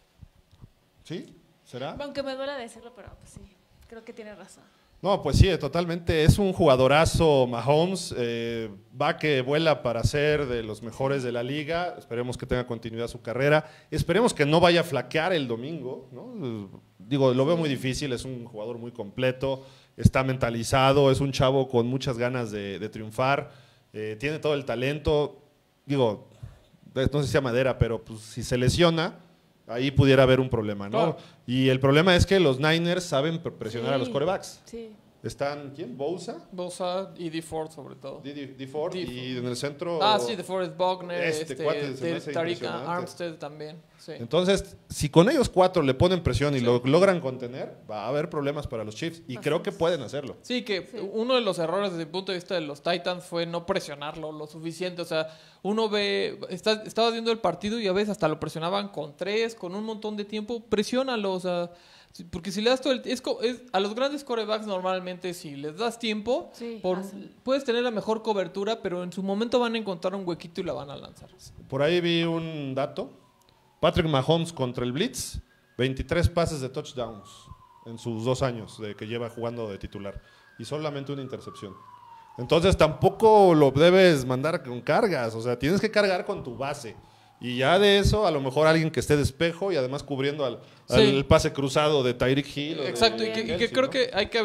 Speaker 1: ¿Sí? ¿Será?
Speaker 3: Aunque me duele decirlo, pero pues sí, creo que tiene razón.
Speaker 1: No, pues sí, totalmente. Es un jugadorazo Mahomes. Va que vuela para ser de los mejores de la liga. Esperemos que tenga continuidad su carrera. Esperemos que no vaya a flaquear el domingo, ¿no? Digo, lo veo muy difícil. Es un jugador muy completo. Está mentalizado. Es un chavo con muchas ganas de triunfar. Tiene todo el talento. Digo, no sé si sea madera, pero pues, si se lesiona, ahí pudiera haber un problema, ¿no?
Speaker 2: Claro.
Speaker 1: Y el problema es que los Niners saben presionar a los quarterbacks.
Speaker 3: Sí.
Speaker 1: Están, ¿quién? ¿Bosa?
Speaker 2: Bosa y D. Ford, sobre todo.
Speaker 1: D. Ford.
Speaker 2: D.
Speaker 1: Y en el centro...
Speaker 2: Sí, D. Ford es Bogner,
Speaker 1: cuate se me hace
Speaker 2: Tariq
Speaker 1: impresionante.
Speaker 2: Armstead también. Sí.
Speaker 1: Entonces, si con ellos 4 le ponen presión y lo logran contener, va a haber problemas para los Chiefs. Y creo que pueden hacerlo.
Speaker 2: Sí, que uno de los errores desde el punto de vista de los Titans fue no presionarlo lo suficiente. O sea, uno estaba viendo el partido y a veces hasta lo presionaban con 3, con un montón de tiempo. Presiónalo, o sea, porque si le das todo a los grandes quarterbacks normalmente si les das tiempo, puedes tener la mejor cobertura, pero en su momento van a encontrar un huequito y la van a lanzar.
Speaker 1: Por ahí vi un dato. Patrick Mahomes contra el Blitz, 23 pases de touchdowns en sus 2 años de que lleva jugando de titular. Y solamente una intercepción. Entonces tampoco lo debes mandar con cargas. O sea, tienes que cargar con tu base. Y ya de eso, a lo mejor alguien que esté de espejo y además cubriendo al pase cruzado de Tyreek Hill.
Speaker 2: Exacto, y que creo que hay que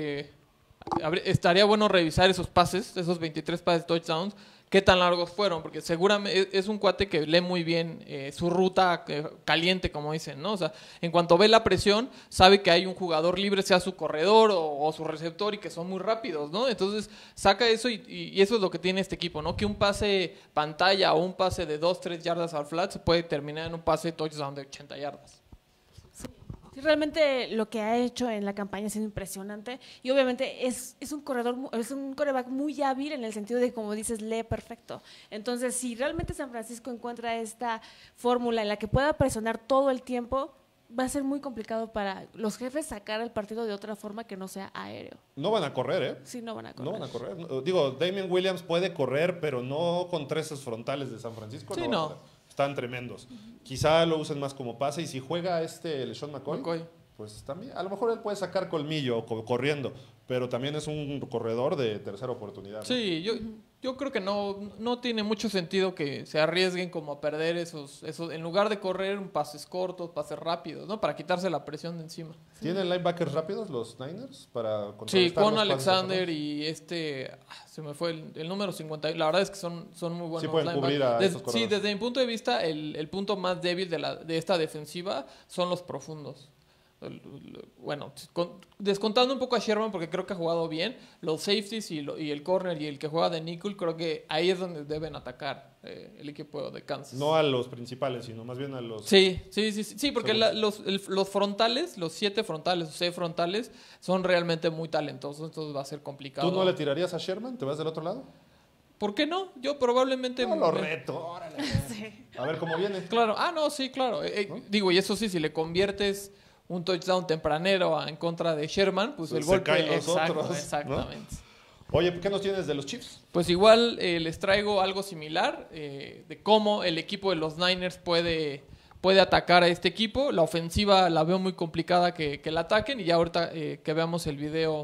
Speaker 2: estaría bueno revisar esos pases, esos 23 pases touchdowns, qué tan largos fueron, porque seguramente es un cuate que lee muy bien su ruta caliente, como dicen, ¿no? O sea, en cuanto ve la presión, sabe que hay un jugador libre, sea su corredor o su receptor, y que son muy rápidos, ¿no? Entonces, saca eso y eso es lo que tiene este equipo, ¿no? Que un pase pantalla o un pase de 2-3 yardas al flat se puede terminar en un pase touchdown de 80 yardas.
Speaker 3: Sí, realmente lo que ha hecho en la campaña ha sido impresionante y obviamente es un corredor, es un quarterback muy hábil en el sentido de, como dices, lee perfecto. Entonces, si realmente San Francisco encuentra esta fórmula en la que pueda presionar todo el tiempo, va a ser muy complicado para los jefes sacar el partido de otra forma que no sea aéreo.
Speaker 1: No van a correr, ¿eh?
Speaker 3: Sí, no van a correr.
Speaker 1: No van a correr. Digo, Damian Williams puede correr, pero no contra esos frontales de San Francisco.
Speaker 2: Sí, no.
Speaker 1: Están tremendos. Quizá lo usen más como pase y si juega LeSean McCoy, pues también, a lo mejor él puede sacar colmillo corriendo, pero también es un corredor de tercera oportunidad, ¿no?
Speaker 2: Sí, yo creo que no tiene mucho sentido que se arriesguen como a perder esos en lugar de correr pases cortos, pases rápidos, ¿no? Para quitarse la presión de encima.
Speaker 1: ¿Tienen linebackers rápidos los Niners para
Speaker 2: Sí, con Alexander y se me fue el número 50. La verdad es que son muy buenos.
Speaker 1: Sí pueden cubrir a esos corredores.
Speaker 2: Sí, desde mi punto de vista, el punto más débil de esta defensiva son los profundos. Bueno, descontando un poco a Sherman porque creo que ha jugado bien, los safeties y el corner y el que juega de nickel, creo que ahí es donde deben atacar el equipo de Kansas.
Speaker 1: No a los principales, sino más bien a los...
Speaker 2: Sí, porque los frontales, los 7 frontales o 6 frontales son realmente muy talentosos, entonces va a ser complicado.
Speaker 1: ¿Tú no le tirarías a Sherman? ¿Te vas del otro lado?
Speaker 2: ¿Por qué no? Yo probablemente...
Speaker 1: No lo reto, órale.
Speaker 3: Sí.
Speaker 1: A ver cómo viene.
Speaker 2: Claro, sí, claro.
Speaker 1: ¿No?
Speaker 2: Digo, y eso sí, si le conviertes un touchdown tempranero en contra de Sherman, pues el golpe...
Speaker 1: Se caen los otros,
Speaker 2: exactamente.
Speaker 1: Oye, ¿qué nos tienes de los Chiefs?
Speaker 2: Pues igual les traigo algo similar de cómo el equipo de los Niners puede atacar a este equipo. La ofensiva la veo muy complicada que la ataquen, y ya ahorita que veamos el video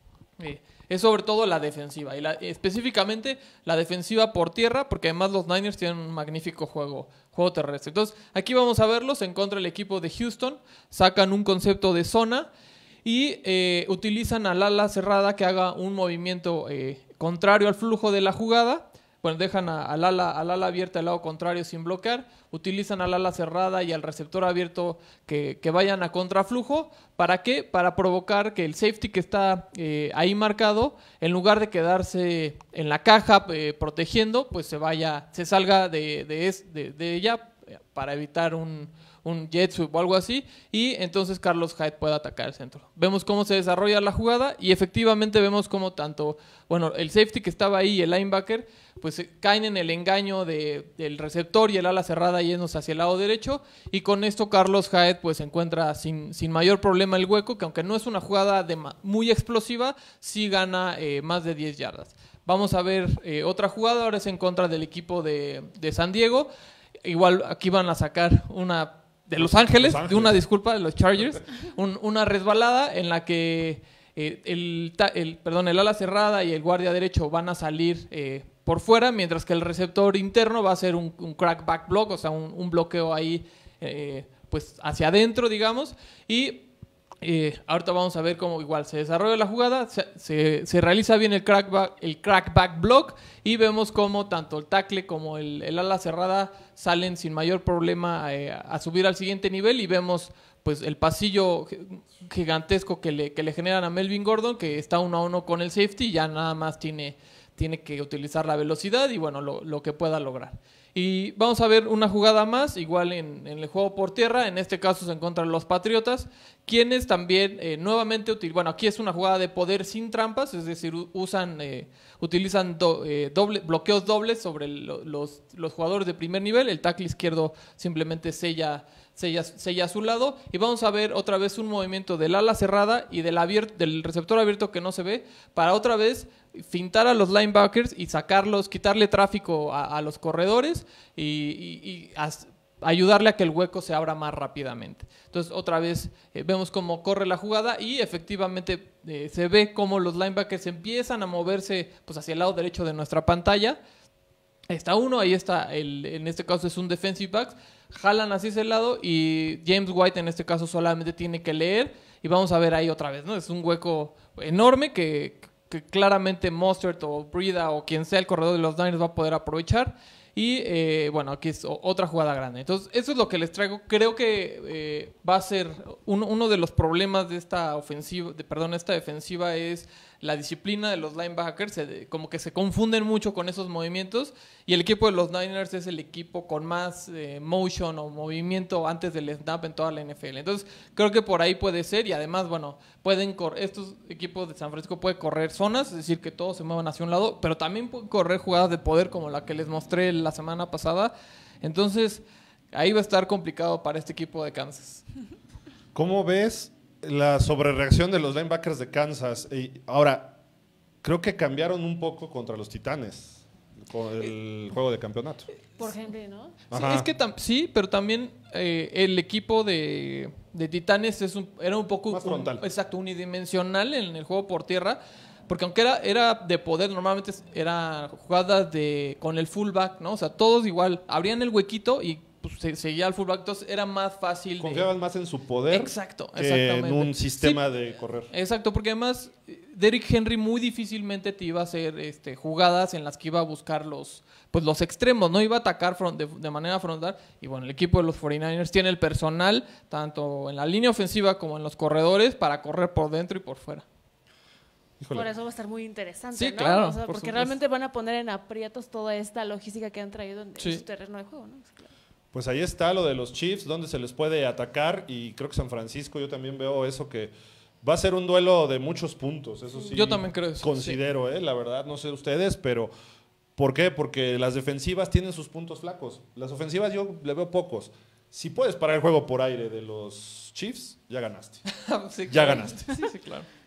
Speaker 2: es sobre todo la defensiva, y específicamente la defensiva por tierra, porque además los Niners tienen un magnífico juego terrestre. Entonces aquí vamos a verlos en contra del equipo de Houston. Sacan un concepto de zona y utilizan al ala cerrada que haga un movimiento contrario al flujo de la jugada. Bueno, dejan al ala abierta al lado contrario sin bloquear. Utilizan al ala cerrada y al receptor abierto que vayan a contraflujo. ¿Para qué? Para provocar que el safety que está ahí marcado, en lugar de quedarse en la caja protegiendo, pues se salga de ella para evitar un jet sweep o algo así, y entonces Carlos Hyde puede atacar el centro. Vemos cómo se desarrolla la jugada y efectivamente vemos cómo tanto, bueno, el safety que estaba ahí y el linebacker pues caen en el engaño del receptor y el ala cerrada yéndose hacia el lado derecho, y con esto Carlos Hyde pues encuentra sin mayor problema el hueco, que aunque no es una jugada muy explosiva, sí gana más de 10 yardas. Vamos a ver otra jugada, ahora es en contra del equipo de San Diego. Igual aquí van a sacar una de Los Ángeles, de los Chargers, una resbalada en la que el ala cerrada y el guardia derecho van a salir por fuera, mientras que el receptor interno va a hacer un crackback block, o sea, un bloqueo ahí pues hacia adentro, digamos, y ahorita vamos a ver cómo igual se desarrolla la jugada, se realiza bien el crackback block, y vemos cómo tanto el tackle como el ala cerrada salen sin mayor problema a subir al siguiente nivel, y vemos pues el pasillo gigantesco que le generan a Melvin Gordon, que está 1-1 con el safety, y ya nada más tiene que utilizar la velocidad y bueno, lo que pueda lograr. Y vamos a ver una jugada más, igual en el juego por tierra. En este caso se encuentran los Patriotas, quienes también nuevamente bueno, aquí es una jugada de poder sin trampas, es decir, utilizan bloqueos dobles sobre los jugadores de primer nivel. El tackle izquierdo simplemente sella a su lado, y vamos a ver otra vez un movimiento del ala cerrada y del receptor abierto que no se ve, para otra vez fintar a los linebackers y quitarle tráfico a los corredores y ayudarle a que el hueco se abra más rápidamente. Entonces otra vez vemos cómo corre la jugada, y efectivamente se ve cómo los linebackers empiezan a moverse pues hacia el lado derecho de nuestra pantalla. Está uno, ahí está, en este caso es un defensive back, jalan hacia ese lado y James White en este caso solamente tiene que leer, y vamos a ver ahí otra vez, ¿no? Es un hueco enorme que claramente Mostert o Breida o quien sea el corredor de los Niners va a poder aprovechar. Y bueno, aquí es otra jugada grande. Entonces eso es lo que les traigo. Creo que va a ser uno de los problemas de esta defensiva es la disciplina de los linebackers. Como que se confunden mucho con esos movimientos, y el equipo de los Niners es el equipo con más motion o movimiento antes del snap en toda la NFL. Entonces creo que por ahí puede ser, y además bueno, estos equipos de San Francisco pueden correr zonas, es decir, que todos se muevan hacia un lado, pero también pueden correr jugadas de poder como la que les mostré la semana pasada. Entonces ahí va a estar complicado para este equipo de Kansas.
Speaker 1: ¿Cómo ves la sobrereacción de los linebackers de Kansas? Ahora, creo que cambiaron un poco contra los Titanes con el juego de campeonato.
Speaker 3: Por Henry, ¿no?
Speaker 2: Sí, es que sí, pero también el equipo de Titanes era un poco
Speaker 1: más frontal.
Speaker 2: Exacto, unidimensional en el juego por tierra, porque aunque era de poder, normalmente era jugadas con el fullback, ¿no? O sea, todos igual abrían el huequito y pues, seguía al fullback, entonces era más fácil.
Speaker 1: Confiaban más en su poder.
Speaker 2: Exacto,
Speaker 1: que
Speaker 2: exactamente.
Speaker 1: en un sistema de correr.
Speaker 2: Exacto, porque además Derrick Henry muy difícilmente te iba a hacer jugadas en las que iba a buscar los extremos, no iba a atacar de manera frontal. Y bueno, el equipo de los 49ers tiene el personal, tanto en la línea ofensiva como en los corredores, para correr por dentro y por fuera.
Speaker 3: Híjole. Por eso va a estar muy interesante,
Speaker 2: sí,
Speaker 3: ¿no?
Speaker 2: Claro,
Speaker 3: o sea, porque realmente van a poner en aprietos toda esta logística que han traído en su terreno de juego, ¿no? Claro.
Speaker 1: Pues ahí está lo de los Chiefs, donde se les puede atacar, y creo que San Francisco, yo también veo eso, que va a ser un duelo de muchos puntos, eso sí.
Speaker 2: Yo también creo eso.
Speaker 1: Considero, la verdad, no sé ustedes, pero ¿por qué? Porque las defensivas tienen sus puntos flacos. Las ofensivas yo le veo pocos. Si puedes parar el juego por aire de los Chiefs, ya ganaste.
Speaker 2: Sí,
Speaker 1: ya ganaste.
Speaker 2: Sí, claro.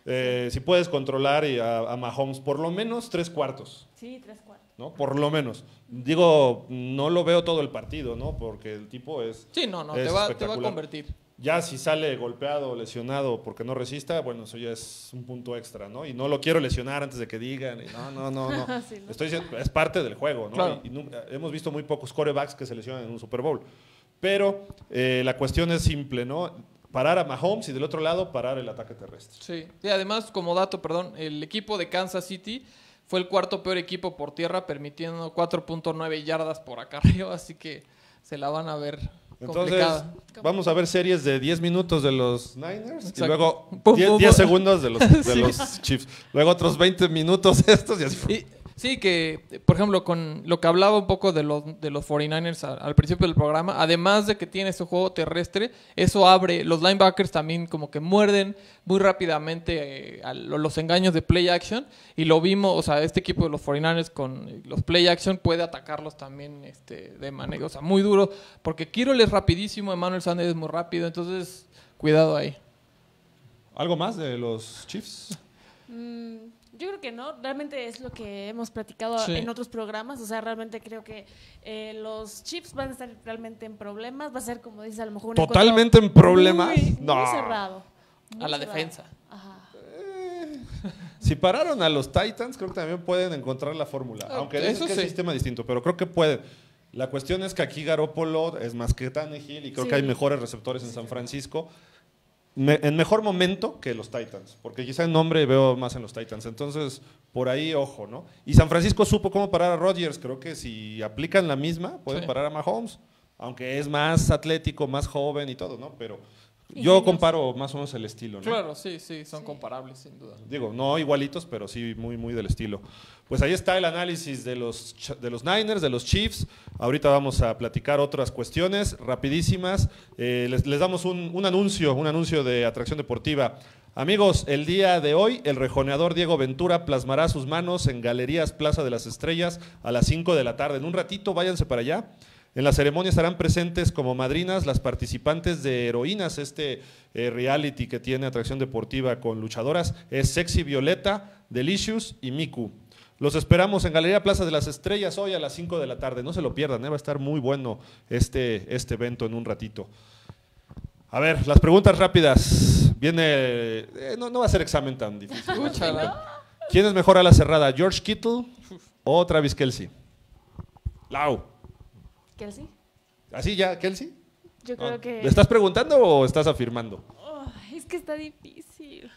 Speaker 1: Si puedes controlar a Mahomes por lo menos 3/4.
Speaker 3: Sí, 3/4.
Speaker 1: ¿No? Por lo menos. Digo, no lo veo todo el partido, ¿no? Porque el tipo es.
Speaker 2: Sí, no,
Speaker 1: es
Speaker 2: te va a
Speaker 1: espectacular.
Speaker 2: convertir.
Speaker 1: Ya si sale golpeado, lesionado porque no resista, bueno, eso ya es un punto extra, ¿no? Y no lo quiero lesionar antes de que digan. No.
Speaker 3: Sí, ¿no?
Speaker 1: Estoy diciendo, es parte del juego, ¿no?
Speaker 2: Claro.
Speaker 1: Hemos visto muy pocos quarterbacks que se lesionan en un Super Bowl. Pero la cuestión es simple, ¿no? Parar a Mahomes y del otro lado parar el ataque terrestre.
Speaker 2: Sí. Y además, como dato, perdón, el equipo de Kansas City fue el cuarto peor equipo por tierra, permitiendo 4.9 yardas por acarreo, así que se la van a ver
Speaker 1: Entonces,
Speaker 2: complicada.
Speaker 1: vamos a ver series de 10 minutos de los Niners
Speaker 2: Exacto.
Speaker 1: y luego
Speaker 2: Pum,
Speaker 1: 10
Speaker 2: pum, pum.
Speaker 1: segundos de
Speaker 2: Sí.
Speaker 1: los Chiefs. Luego otros 20 minutos estos y así.
Speaker 2: Y, sí, que por ejemplo, con lo que hablaba un poco de los 49ers al principio del programa, además de que tiene ese juego terrestre, eso abre, los linebackers también como que muerden muy rápidamente a los engaños de play action, y lo vimos, o sea, este equipo de los 49ers con los play action puede atacarlos también de manera, o sea, muy duro, porque Kittle es rapidísimo, Emmanuel Sanders es muy rápido, entonces cuidado ahí.
Speaker 1: ¿Algo más de los Chiefs?
Speaker 3: Yo creo que no, realmente es lo que hemos platicado
Speaker 2: Sí.
Speaker 3: en otros programas, o sea, realmente creo que los Chiefs van a estar realmente en problemas, va a ser como dices a lo mejor un
Speaker 1: ¿Totalmente
Speaker 3: encuentro
Speaker 1: en problemas?
Speaker 3: muy
Speaker 1: No.
Speaker 3: cerrado. muy
Speaker 2: A la
Speaker 3: cerrado.
Speaker 2: defensa.
Speaker 3: Ajá.
Speaker 1: Si pararon a los Titans, creo que también pueden encontrar la fórmula. Aunque
Speaker 2: Eso
Speaker 1: dices que es
Speaker 2: sí.
Speaker 1: un sistema distinto, pero creo que pueden. La cuestión es que aquí Garoppolo es más que Tannehill y creo
Speaker 3: Sí.
Speaker 1: que hay mejores receptores en San Francisco. En mejor momento que los Titans, porque quizá en nombre veo más en los Titans. Entonces, por ahí, ojo, ¿no? Y San Francisco supo cómo parar a Rodgers. Creo que si aplican la misma, pueden
Speaker 2: Sí.
Speaker 1: parar a Mahomes. Aunque es más atlético, más joven y todo, ¿no? Pero yo
Speaker 3: Ingenioso.
Speaker 1: comparo más o menos el estilo, ¿no?
Speaker 2: Claro, sí, son
Speaker 3: Sí.
Speaker 2: comparables sin duda.
Speaker 1: Digo, no igualitos, pero sí muy, muy del estilo. Pues ahí está el análisis de los Niners, de los Chiefs. Ahorita vamos a platicar otras cuestiones rapidísimas. Les damos un anuncio de Atracción Deportiva. Amigos, el día de hoy el rejoneador Diego Ventura plasmará sus manos en Galerías Plaza de las Estrellas a las 5 de la tarde. En un ratito váyanse para allá. En la ceremonia estarán presentes como madrinas las participantes de Heroínas, reality que tiene Atracción Deportiva con luchadoras. Es Sexy Violeta, Delicious y Miku. Los esperamos en Galería Plaza de las Estrellas hoy a las 5 de la tarde. No se lo pierdan, va a estar muy bueno este evento en un ratito. A ver, las preguntas rápidas. Viene, no va a ser examen tan difícil.
Speaker 2: Úchala.
Speaker 1: ¿Quién es mejor a la cerrada, George Kittle o Travis Kelce? Lau.
Speaker 3: ¿Kelsey?
Speaker 1: ¿Así ya, Kelce?
Speaker 3: Yo creo que...
Speaker 1: ¿Le estás preguntando o estás afirmando?
Speaker 3: Ay, es que está difícil.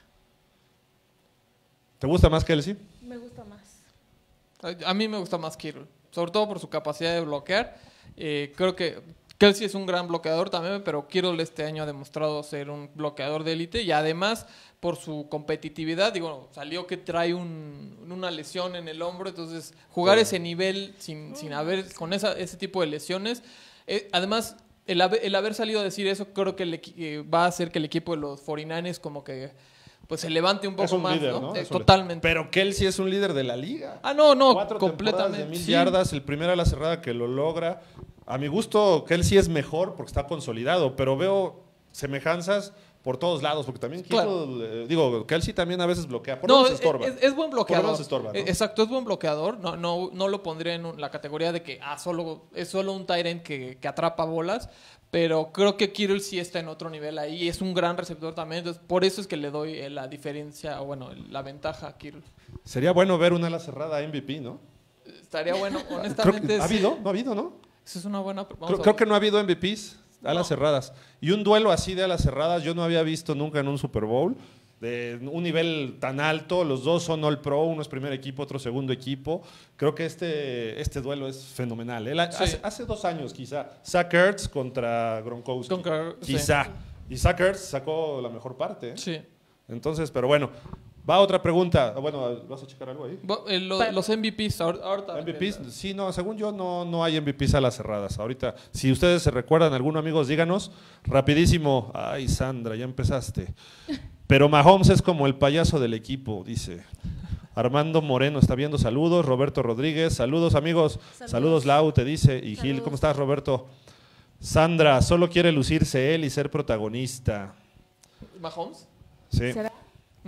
Speaker 1: ¿Te gusta más Kelce?
Speaker 3: Me gusta más.
Speaker 2: A mí me gusta más Kittle, sobre todo por su capacidad de bloquear. Creo que Kelce es un gran bloqueador también, pero Kittle este año ha demostrado ser un bloqueador de élite y además por su competitividad, digo, salió que trae una lesión en el hombro, entonces jugar
Speaker 1: Sí.
Speaker 2: ese nivel sin haber, con ese tipo de lesiones, además el haber salido a decir eso creo que va a hacer que el equipo de los 49ers como que pues se levante un poco
Speaker 1: Es un
Speaker 2: más,
Speaker 1: líder,
Speaker 2: ¿no?
Speaker 1: ¿no? Es un
Speaker 2: Totalmente.
Speaker 1: Pero Kelce es un líder de la liga.
Speaker 2: Ah, no,
Speaker 1: 4 temporadas
Speaker 2: completamente.
Speaker 1: de 1000
Speaker 2: sí.
Speaker 1: yardas, el primero a la cerrada que lo logra. A mi gusto, Kelce es mejor porque está consolidado, pero veo semejanzas por todos lados, porque también
Speaker 2: Claro.
Speaker 1: Kelce también a veces bloquea. Por
Speaker 2: No,
Speaker 1: lo menos estorba.
Speaker 2: es buen bloqueador.
Speaker 1: Por lo menos estorba, ¿no?
Speaker 2: Exacto, es buen bloqueador. No lo pondría en la categoría de que es solo un tight end que atrapa bolas. Pero creo que Kittle sí está en otro nivel ahí. Es un gran receptor también. Entonces, por eso es que le doy la diferencia, o bueno, la ventaja a Kittle.
Speaker 1: Sería bueno ver una ala cerrada MVP, ¿no?
Speaker 2: Estaría bueno,
Speaker 1: Creo
Speaker 2: honestamente.
Speaker 1: que, ¿Ha
Speaker 2: sí.
Speaker 1: habido? ¿No ha habido, no?
Speaker 2: Esa es una buena.
Speaker 1: Creo que no ha habido MVPs alas
Speaker 2: No.
Speaker 1: cerradas. Y un duelo así de alas cerradas yo no había visto nunca en un Super Bowl. De un nivel tan alto, los dos son All Pro, uno es primer equipo, otro segundo equipo. Creo que este duelo es fenomenal.
Speaker 2: Sí.
Speaker 1: Hace 2 años quizá, Zach Ertz contra Gronkowski. Quizá.
Speaker 2: Sí.
Speaker 1: Y Zach Ertz sacó la mejor parte.
Speaker 2: Sí.
Speaker 1: Entonces, pero bueno, va otra pregunta. Bueno, ¿vas a checar algo ahí?
Speaker 2: Los MVPs, ahorita.
Speaker 1: MVPs, sí, no, según yo no hay MVPs a las cerradas. Ahorita, si ustedes se recuerdan, algunos amigos, díganos rapidísimo. Ay, Sandra, ya empezaste. Pero Mahomes es como el payaso del equipo, dice. Armando Moreno está viendo, saludos. Roberto Rodríguez, saludos amigos. Saludos Lau, te dice. Y Gil,
Speaker 3: Saludos.
Speaker 1: ¿cómo estás, Roberto? Sandra, solo quiere lucirse él y ser protagonista.
Speaker 2: ¿Mahomes?
Speaker 1: Sí.
Speaker 3: ¿Será?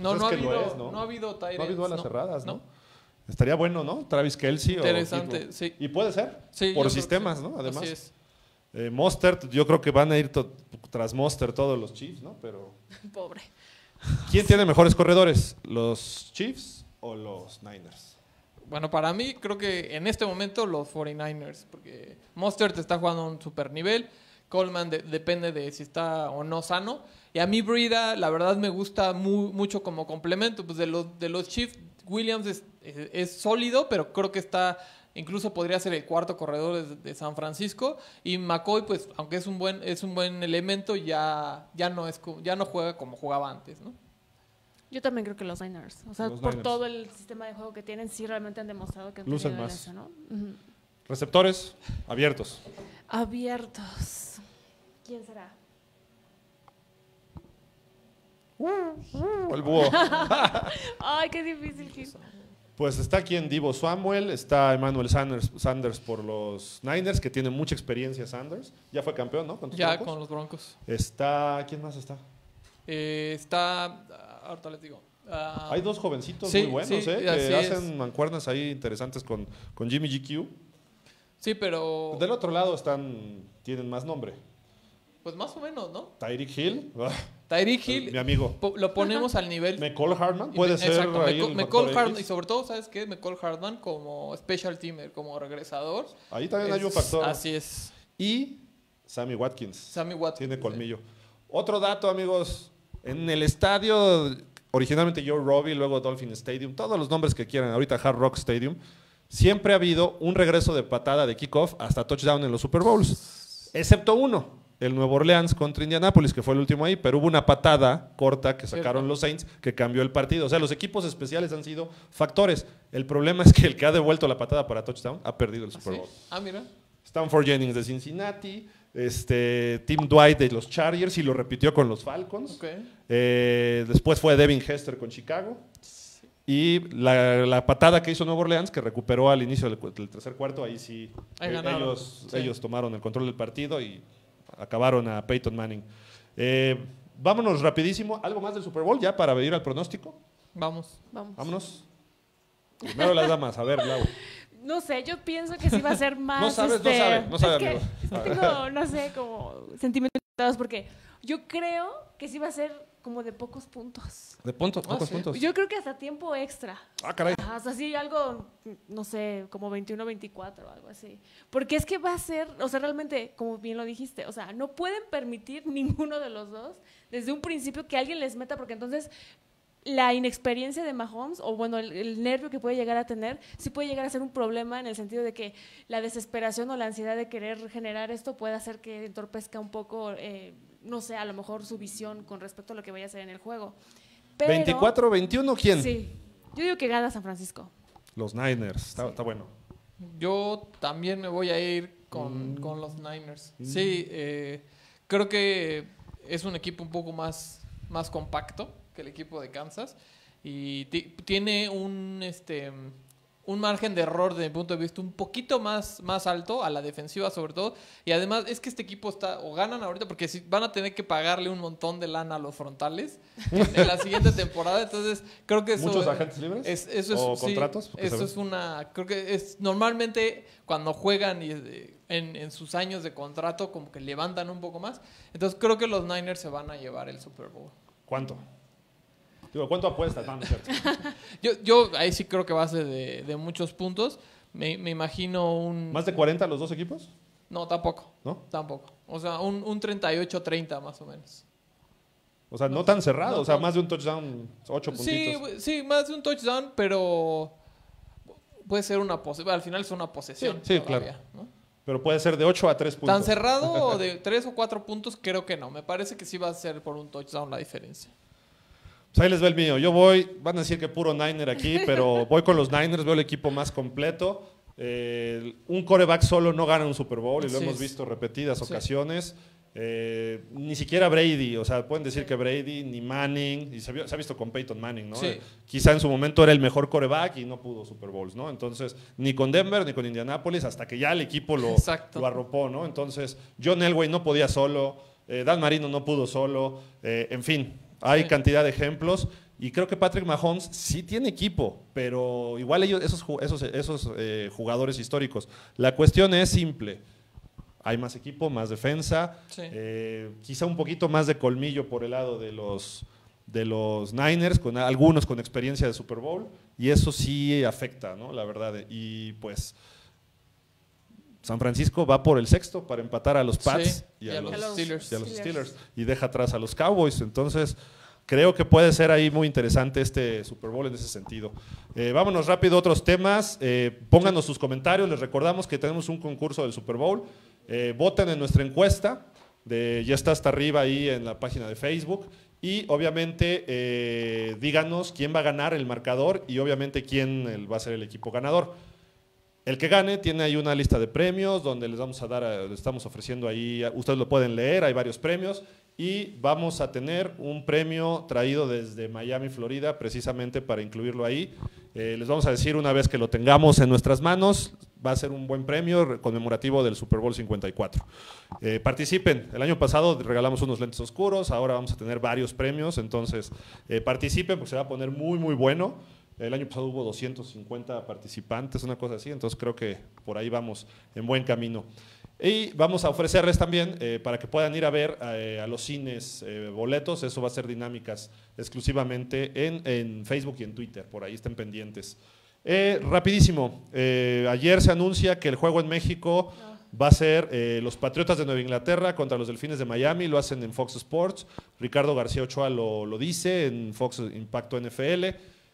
Speaker 2: No,
Speaker 1: Pues
Speaker 2: no ha
Speaker 1: es que lo
Speaker 2: habido,
Speaker 1: es, ¿no?
Speaker 2: no ha habido tight
Speaker 1: No ha habido
Speaker 2: ends,
Speaker 1: alas cerradas, ¿no?
Speaker 2: no.
Speaker 1: Estaría bueno, ¿no? Travis Kelce.
Speaker 2: Interesante, sí.
Speaker 1: Y puede ser,
Speaker 2: Sí, yo
Speaker 1: por
Speaker 2: creo que
Speaker 1: sistemas,
Speaker 2: sí.
Speaker 1: ¿no? Además.
Speaker 2: Así es.
Speaker 1: Mostert, yo creo que van a ir tras Mostert todos los Chiefs, ¿no? Pero
Speaker 3: Pobre.
Speaker 1: ¿quién tiene mejores corredores? ¿Los Chiefs o los Niners?
Speaker 2: Bueno, para mí creo que en este momento los 49ers, porque Mostert está jugando a un super nivel, Coleman depende de si está o no sano, y a mí Breida la verdad me gusta mucho como complemento, pues de los Chiefs, Williams es sólido, pero creo que incluso podría ser el cuarto corredor de San Francisco, y McCoy pues aunque es un buen elemento, ya no juega como jugaba antes, ¿no?
Speaker 3: Yo también creo que los Niners. O sea,
Speaker 1: Los
Speaker 3: por
Speaker 1: Niners.
Speaker 3: todo el sistema de juego que tienen, sí realmente han demostrado que han
Speaker 1: Lucen
Speaker 3: tenido
Speaker 1: más.
Speaker 3: eso, ¿no? Ujú.
Speaker 1: Receptores abiertos.
Speaker 3: Abiertos. ¿Quién será?
Speaker 1: El búho.
Speaker 3: Ay, qué difícil.
Speaker 1: Pues está aquí en Divo Samuel, está Emmanuel Sanders por los Niners, que tiene mucha experiencia Sanders. Ya fue campeón, ¿no? ¿Con tus
Speaker 2: Ya
Speaker 1: Broncos?
Speaker 2: con los Broncos.
Speaker 1: Está, ¿quién más está?
Speaker 2: Ahorita les digo.
Speaker 1: Hay dos jovencitos
Speaker 2: sí,
Speaker 1: muy buenos,
Speaker 2: sí,
Speaker 1: que
Speaker 2: así
Speaker 1: hacen
Speaker 2: es.
Speaker 1: mancuernas ahí interesantes con Jimmy GQ.
Speaker 2: Sí, pero
Speaker 1: Del otro lado tienen más nombre.
Speaker 2: pues más o menos, ¿no?
Speaker 1: Tyreek Hill,
Speaker 2: Tyreek Hill
Speaker 1: mi amigo.
Speaker 2: lo ponemos al nivel.
Speaker 1: McCall Hardman, puede ser
Speaker 2: Exacto,
Speaker 1: ahí el
Speaker 2: McCall
Speaker 1: factor
Speaker 2: Hardman,
Speaker 1: X.
Speaker 2: y sobre todo, ¿sabes qué? McCall Hardman como special teamer, como regresador.
Speaker 1: Ahí también hay un factor.
Speaker 2: Así es.
Speaker 1: Y Sammy Watkins.
Speaker 2: Sammy Watkins.
Speaker 1: Tiene colmillo. Otro dato, amigos. En el estadio, originalmente Joe Robbie, luego Dolphin Stadium, todos los nombres que quieran, ahorita Hard Rock Stadium, siempre ha habido un regreso de patada de kickoff hasta touchdown en los Super Bowls. Excepto uno, el Nuevo Orleans contra Indianapolis, que fue el último ahí, pero hubo una patada corta que sacaron los Saints que cambió el partido. O sea, los equipos especiales han sido factores. El problema es que el que ha devuelto la patada para touchdown ha perdido el Super Bowl.
Speaker 2: Mira.
Speaker 1: Stanford Jennings de Cincinnati, Tim Dwight de los Chargers y lo repitió con los Falcons.
Speaker 2: Okay.
Speaker 1: Después fue Devin Hester con Chicago. Y la patada que hizo Nueva Orleans, que recuperó al inicio del tercer cuarto, ahí sí,
Speaker 2: ganaron.
Speaker 1: ellos tomaron el control del partido y acabaron a Peyton Manning. Vámonos rapidísimo. ¿Algo más del Super Bowl ya para ir al pronóstico?
Speaker 2: Vamos.
Speaker 1: Vámonos. Primero las damas. A ver, Lau.
Speaker 3: No sé, yo pienso que sí va a ser más.
Speaker 1: No sabe,
Speaker 3: es que
Speaker 1: amigo.
Speaker 3: tengo, no sé, como sentimientos encontrados porque yo creo que sí va a ser como de pocos puntos.
Speaker 1: ¿De pocos
Speaker 2: sí.
Speaker 1: puntos?
Speaker 3: Yo creo que hasta tiempo extra.
Speaker 1: Ah, caray.
Speaker 3: Ajá, o sea, sí, algo, no sé, como 21-24 o algo así. Porque es que va a ser, o sea, realmente, como bien lo dijiste, o sea, no pueden permitir ninguno de los dos desde un principio que alguien les meta, porque entonces la inexperiencia de Mahomes, o bueno, el nervio que puede llegar a tener, sí puede llegar a ser un problema en el sentido de que la desesperación o la ansiedad de querer generar esto puede hacer que entorpezca un poco, no sé, a lo mejor su visión con respecto a lo que vaya a hacer en el juego. Pero,
Speaker 1: 24-21, ¿quién?
Speaker 3: Sí, yo digo que gana San Francisco.
Speaker 1: Los Niners. Está bueno.
Speaker 2: Yo también me voy a ir con los Niners. Sí, creo que es un equipo un poco más compacto que el equipo de Kansas y tiene un margen de error desde mi punto de vista un poquito más alto a la defensiva sobre todo, y además es que este equipo ganan ahorita porque van a tener que pagarle un montón de lana a los frontales en la siguiente temporada, entonces creo que eso
Speaker 1: ¿Muchos agentes libres? ¿O contratos?
Speaker 2: Eso es creo que es normalmente cuando juegan y en sus años de contrato como que levantan un poco más, entonces creo que los Niners se van a llevar el Super Bowl.
Speaker 1: ¿Cuánto? Digo, ¿cuánto apuestas? No, no es cierto.
Speaker 2: Yo ahí sí creo que va a ser de muchos puntos. Me imagino
Speaker 1: ¿Más de 40 los dos equipos?
Speaker 2: No, tampoco.
Speaker 1: ¿No?
Speaker 2: Tampoco. O sea, un 38-30 más o menos.
Speaker 1: O sea, no tan cerrado.
Speaker 2: No,
Speaker 1: o sea,
Speaker 2: no.
Speaker 1: más de un touchdown, 8 puntitos.
Speaker 2: Sí, más de un touchdown, pero puede ser una posesión. Al final es una posesión.
Speaker 1: Sí,
Speaker 2: todavía,
Speaker 1: claro.
Speaker 2: ¿no?
Speaker 1: Pero puede ser de 8 a 3 puntos.
Speaker 2: Tan cerrado o de 3 o 4 puntos, creo que no. Me parece que sí va a ser por un touchdown la diferencia.
Speaker 1: Pues ahí les va el mío. Van a decir que puro Niner aquí, pero voy con los Niners, veo el equipo más completo. Un quarterback solo no gana un Super Bowl y lo
Speaker 2: Así
Speaker 1: hemos
Speaker 2: es.
Speaker 1: visto repetidas
Speaker 2: Sí.
Speaker 1: ocasiones. Ni siquiera Brady, o sea, pueden decir que Brady, ni Manning, y se ha visto con Peyton Manning, ¿no?
Speaker 2: Sí.
Speaker 1: Quizá en su momento era el mejor quarterback y no pudo Super Bowls, ¿no? Entonces, ni con Denver ni con Indianapolis, hasta que ya el equipo
Speaker 2: Exacto.
Speaker 1: lo arropó, ¿no? Entonces, John Elway no podía solo, Dan Marino no pudo solo, en fin, hay
Speaker 2: Sí.
Speaker 1: cantidad de ejemplos. Y creo que Patrick Mahomes sí tiene equipo, pero igual esos jugadores históricos. La cuestión es simple. Hay más equipo, más defensa,
Speaker 2: Sí.
Speaker 1: quizá un poquito más de colmillo por el lado de los Niners, con algunos con experiencia de Super Bowl, y eso sí afecta, ¿no? La verdad. Y pues San Francisco va por el sexto para empatar a los Pats
Speaker 2: Sí,
Speaker 1: y a los
Speaker 2: Steelers.
Speaker 1: y a los Steelers, y deja atrás a los Cowboys. Entonces, creo que puede ser ahí muy interesante este Super Bowl en ese sentido. Vámonos rápido a otros temas. Pónganos sus comentarios. Les recordamos que tenemos un concurso del Super Bowl. Voten en nuestra encuesta. Ya está hasta arriba ahí en la página de Facebook. Y obviamente díganos quién va a ganar el marcador y obviamente quién va a ser el equipo ganador. El que gane tiene ahí una lista de premios donde les vamos a dar, les estamos ofreciendo ahí, ustedes lo pueden leer, hay varios premios y vamos a tener un premio traído desde Miami, Florida, precisamente para incluirlo ahí. Les vamos a decir una vez que lo tengamos en nuestras manos, va a ser un buen premio conmemorativo del Super Bowl 54. Participen, el año pasado regalamos unos lentes oscuros, ahora vamos a tener varios premios, entonces participen porque se va a poner muy muy bueno. El año pasado hubo 250 participantes, una cosa así, entonces creo que por ahí vamos en buen camino. Y vamos a ofrecerles también para que puedan ir a ver a los cines boletos, eso va a ser dinámicas exclusivamente en Facebook y en Twitter, por ahí estén pendientes. Rapidísimo, ayer se anuncia que el juego en México va a ser los Patriotas de Nueva Inglaterra contra los Delfines de Miami, lo hacen en Fox Sports, Ricardo García Ochoa lo dice en Fox Impacto NFL.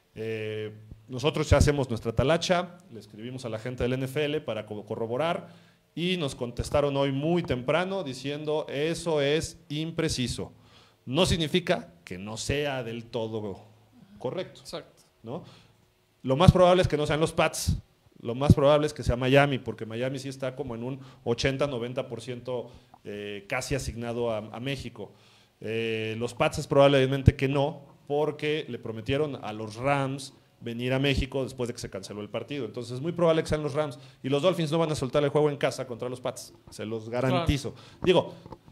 Speaker 1: Nosotros ya hacemos nuestra talacha, le escribimos a la gente del NFL para corroborar y nos contestaron hoy muy temprano diciendo eso es impreciso. No significa que no sea del todo correcto,
Speaker 2: Exacto.
Speaker 1: ¿no? Lo más probable es que no sean los Pats, lo más probable es que sea Miami, porque Miami sí está como en un 80-90% casi asignado a México. Los Pats es probablemente que no, porque le prometieron a los Rams venir a México después de que se canceló el partido. Entonces es muy probable que sean los Rams. Y los Dolphins no van a soltar el juego en casa contra los Pats, se los garantizo. Claro. Digo,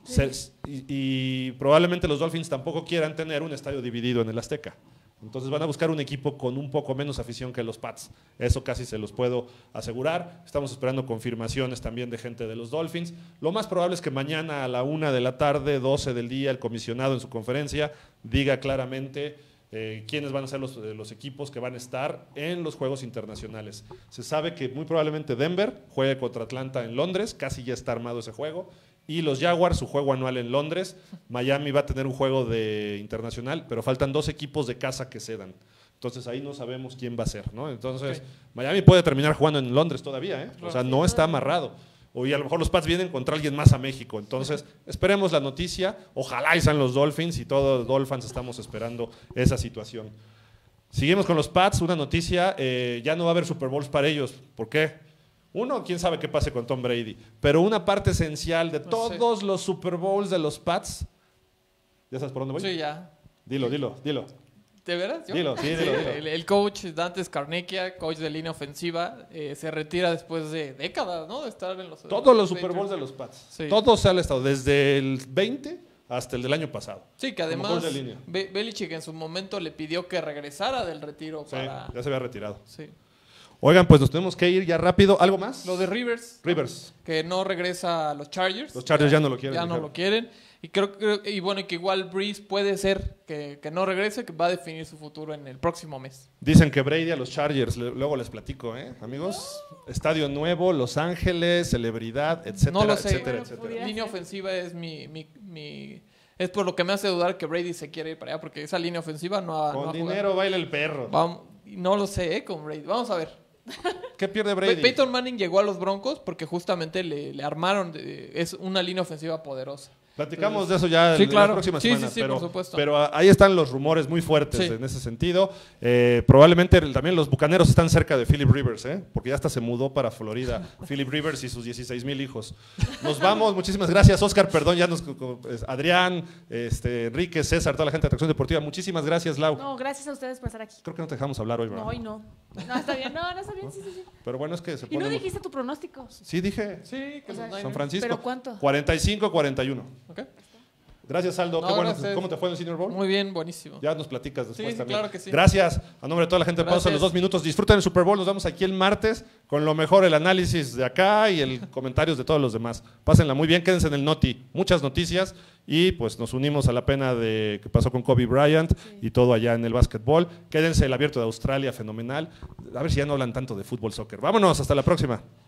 Speaker 1: y probablemente los Dolphins tampoco quieran tener un estadio dividido en el Azteca. Entonces van a buscar un equipo con un poco menos afición que los Pats. Eso casi se los puedo asegurar. Estamos esperando confirmaciones también de gente de los Dolphins. Lo más probable es que mañana a la 1 de la tarde, 12 del día, el comisionado en su conferencia diga claramente quiénes van a ser los equipos que van a estar en los juegos internacionales. Se sabe que muy probablemente Denver juegue contra Atlanta en Londres, casi ya está armado ese juego. Y los Jaguars, su juego anual en Londres. Miami va a tener un juego internacional, pero faltan 2 equipos de casa que cedan. Entonces ahí no sabemos quién va a ser, ¿no? Entonces Miami puede terminar jugando en Londres todavía, ¿eh? O sea, no está amarrado. Y a lo mejor los Pats vienen contra alguien más a México. Entonces esperemos la noticia. Ojalá y sean los Dolphins y todos los Dolphins estamos esperando esa situación. Seguimos con los Pats. Una noticia, ya no va a haber Super Bowls para ellos. ¿Por qué? Uno, quién sabe qué pase con Tom Brady, pero una parte esencial de todos los Super Bowls de los Pats, ¿ya sabes por dónde voy?
Speaker 2: Sí, ya.
Speaker 1: Dilo.
Speaker 2: ¿De veras?
Speaker 1: Dilo.
Speaker 2: El coach Dante Scarnecchia, coach de línea ofensiva, se retira después de décadas, ¿no? De estar en
Speaker 1: todos los Super Bowls de los Pats. Sí. Todos se han estado, desde el 20 hasta el del año pasado.
Speaker 2: Sí, que además Belichick en su momento le pidió que regresara del retiro.
Speaker 1: Sí, ya se había retirado.
Speaker 2: Sí.
Speaker 1: Oigan, pues nos tenemos que ir ya rápido. ¿Algo más?
Speaker 2: Lo de Rivers.
Speaker 1: Que
Speaker 2: no regresa a los Chargers.
Speaker 1: Los Chargers ya no lo quieren.
Speaker 2: Ya no lo quieren. Y creo que igual Breeze puede ser que no regrese, que va a definir su futuro en el próximo mes.
Speaker 1: Dicen que Brady a los Chargers, luego les platico, amigos. Estadio nuevo, Los Ángeles, celebridad, etcétera,
Speaker 2: no lo sé.
Speaker 1: etcétera.
Speaker 2: Línea ofensiva es es por lo que me hace dudar que Brady se quiere ir para allá, porque esa línea ofensiva no ha
Speaker 1: Con dinero baila el perro.
Speaker 2: No lo sé, con Brady. Vamos a ver.
Speaker 1: ¿Qué pierde Brady?
Speaker 2: Peyton Manning llegó a los Broncos porque justamente le armaron, es una línea ofensiva poderosa.
Speaker 1: Platicamos de eso ya
Speaker 2: claro.
Speaker 1: la próxima semana,
Speaker 2: sí, por supuesto.
Speaker 1: Pero ahí están los rumores muy fuertes en ese sentido. Probablemente también los Bucaneros están cerca de Philip Rivers, porque ya hasta se mudó para Florida, Philip Rivers y sus 16,000 hijos. Nos vamos, muchísimas gracias, Oscar, perdón, Adrián, Enrique, César, toda la gente de Atracción Deportiva, muchísimas gracias, Lau.
Speaker 3: No, gracias a ustedes por estar aquí.
Speaker 1: Creo que no te dejamos hablar hoy, ¿verdad?
Speaker 3: No, hoy no. No, está bien, no está bien, sí.
Speaker 1: Pero bueno, es que se pone...
Speaker 3: ¿Y no dijiste tu pronóstico?
Speaker 1: Sí, dije.
Speaker 2: Sí, que
Speaker 1: San Francisco.
Speaker 3: ¿Pero cuánto?
Speaker 1: 45-41.
Speaker 2: Okay.
Speaker 1: Gracias, Aldo.
Speaker 2: No,
Speaker 1: Qué bueno.
Speaker 2: gracias.
Speaker 1: ¿Cómo te fue en el Senior Bowl?
Speaker 2: Muy bien, buenísimo.
Speaker 1: Ya nos platicas después
Speaker 2: Sí,
Speaker 1: también.
Speaker 2: claro que sí.
Speaker 1: Gracias. A nombre de toda la gente de Pausa en los
Speaker 2: Gracias.
Speaker 1: 2 minutos. Disfruten el Super Bowl. Nos vemos aquí el martes con lo mejor, el análisis de acá y el comentarios de todos los demás. Pásenla muy bien. Quédense en el Noti. Muchas noticias y pues nos unimos a la pena de que pasó con Kobe Bryant y todo allá en el básquetbol. Quédense el Abierto de Australia, fenomenal. A ver si ya no hablan tanto de fútbol, soccer. Vámonos. Hasta la próxima.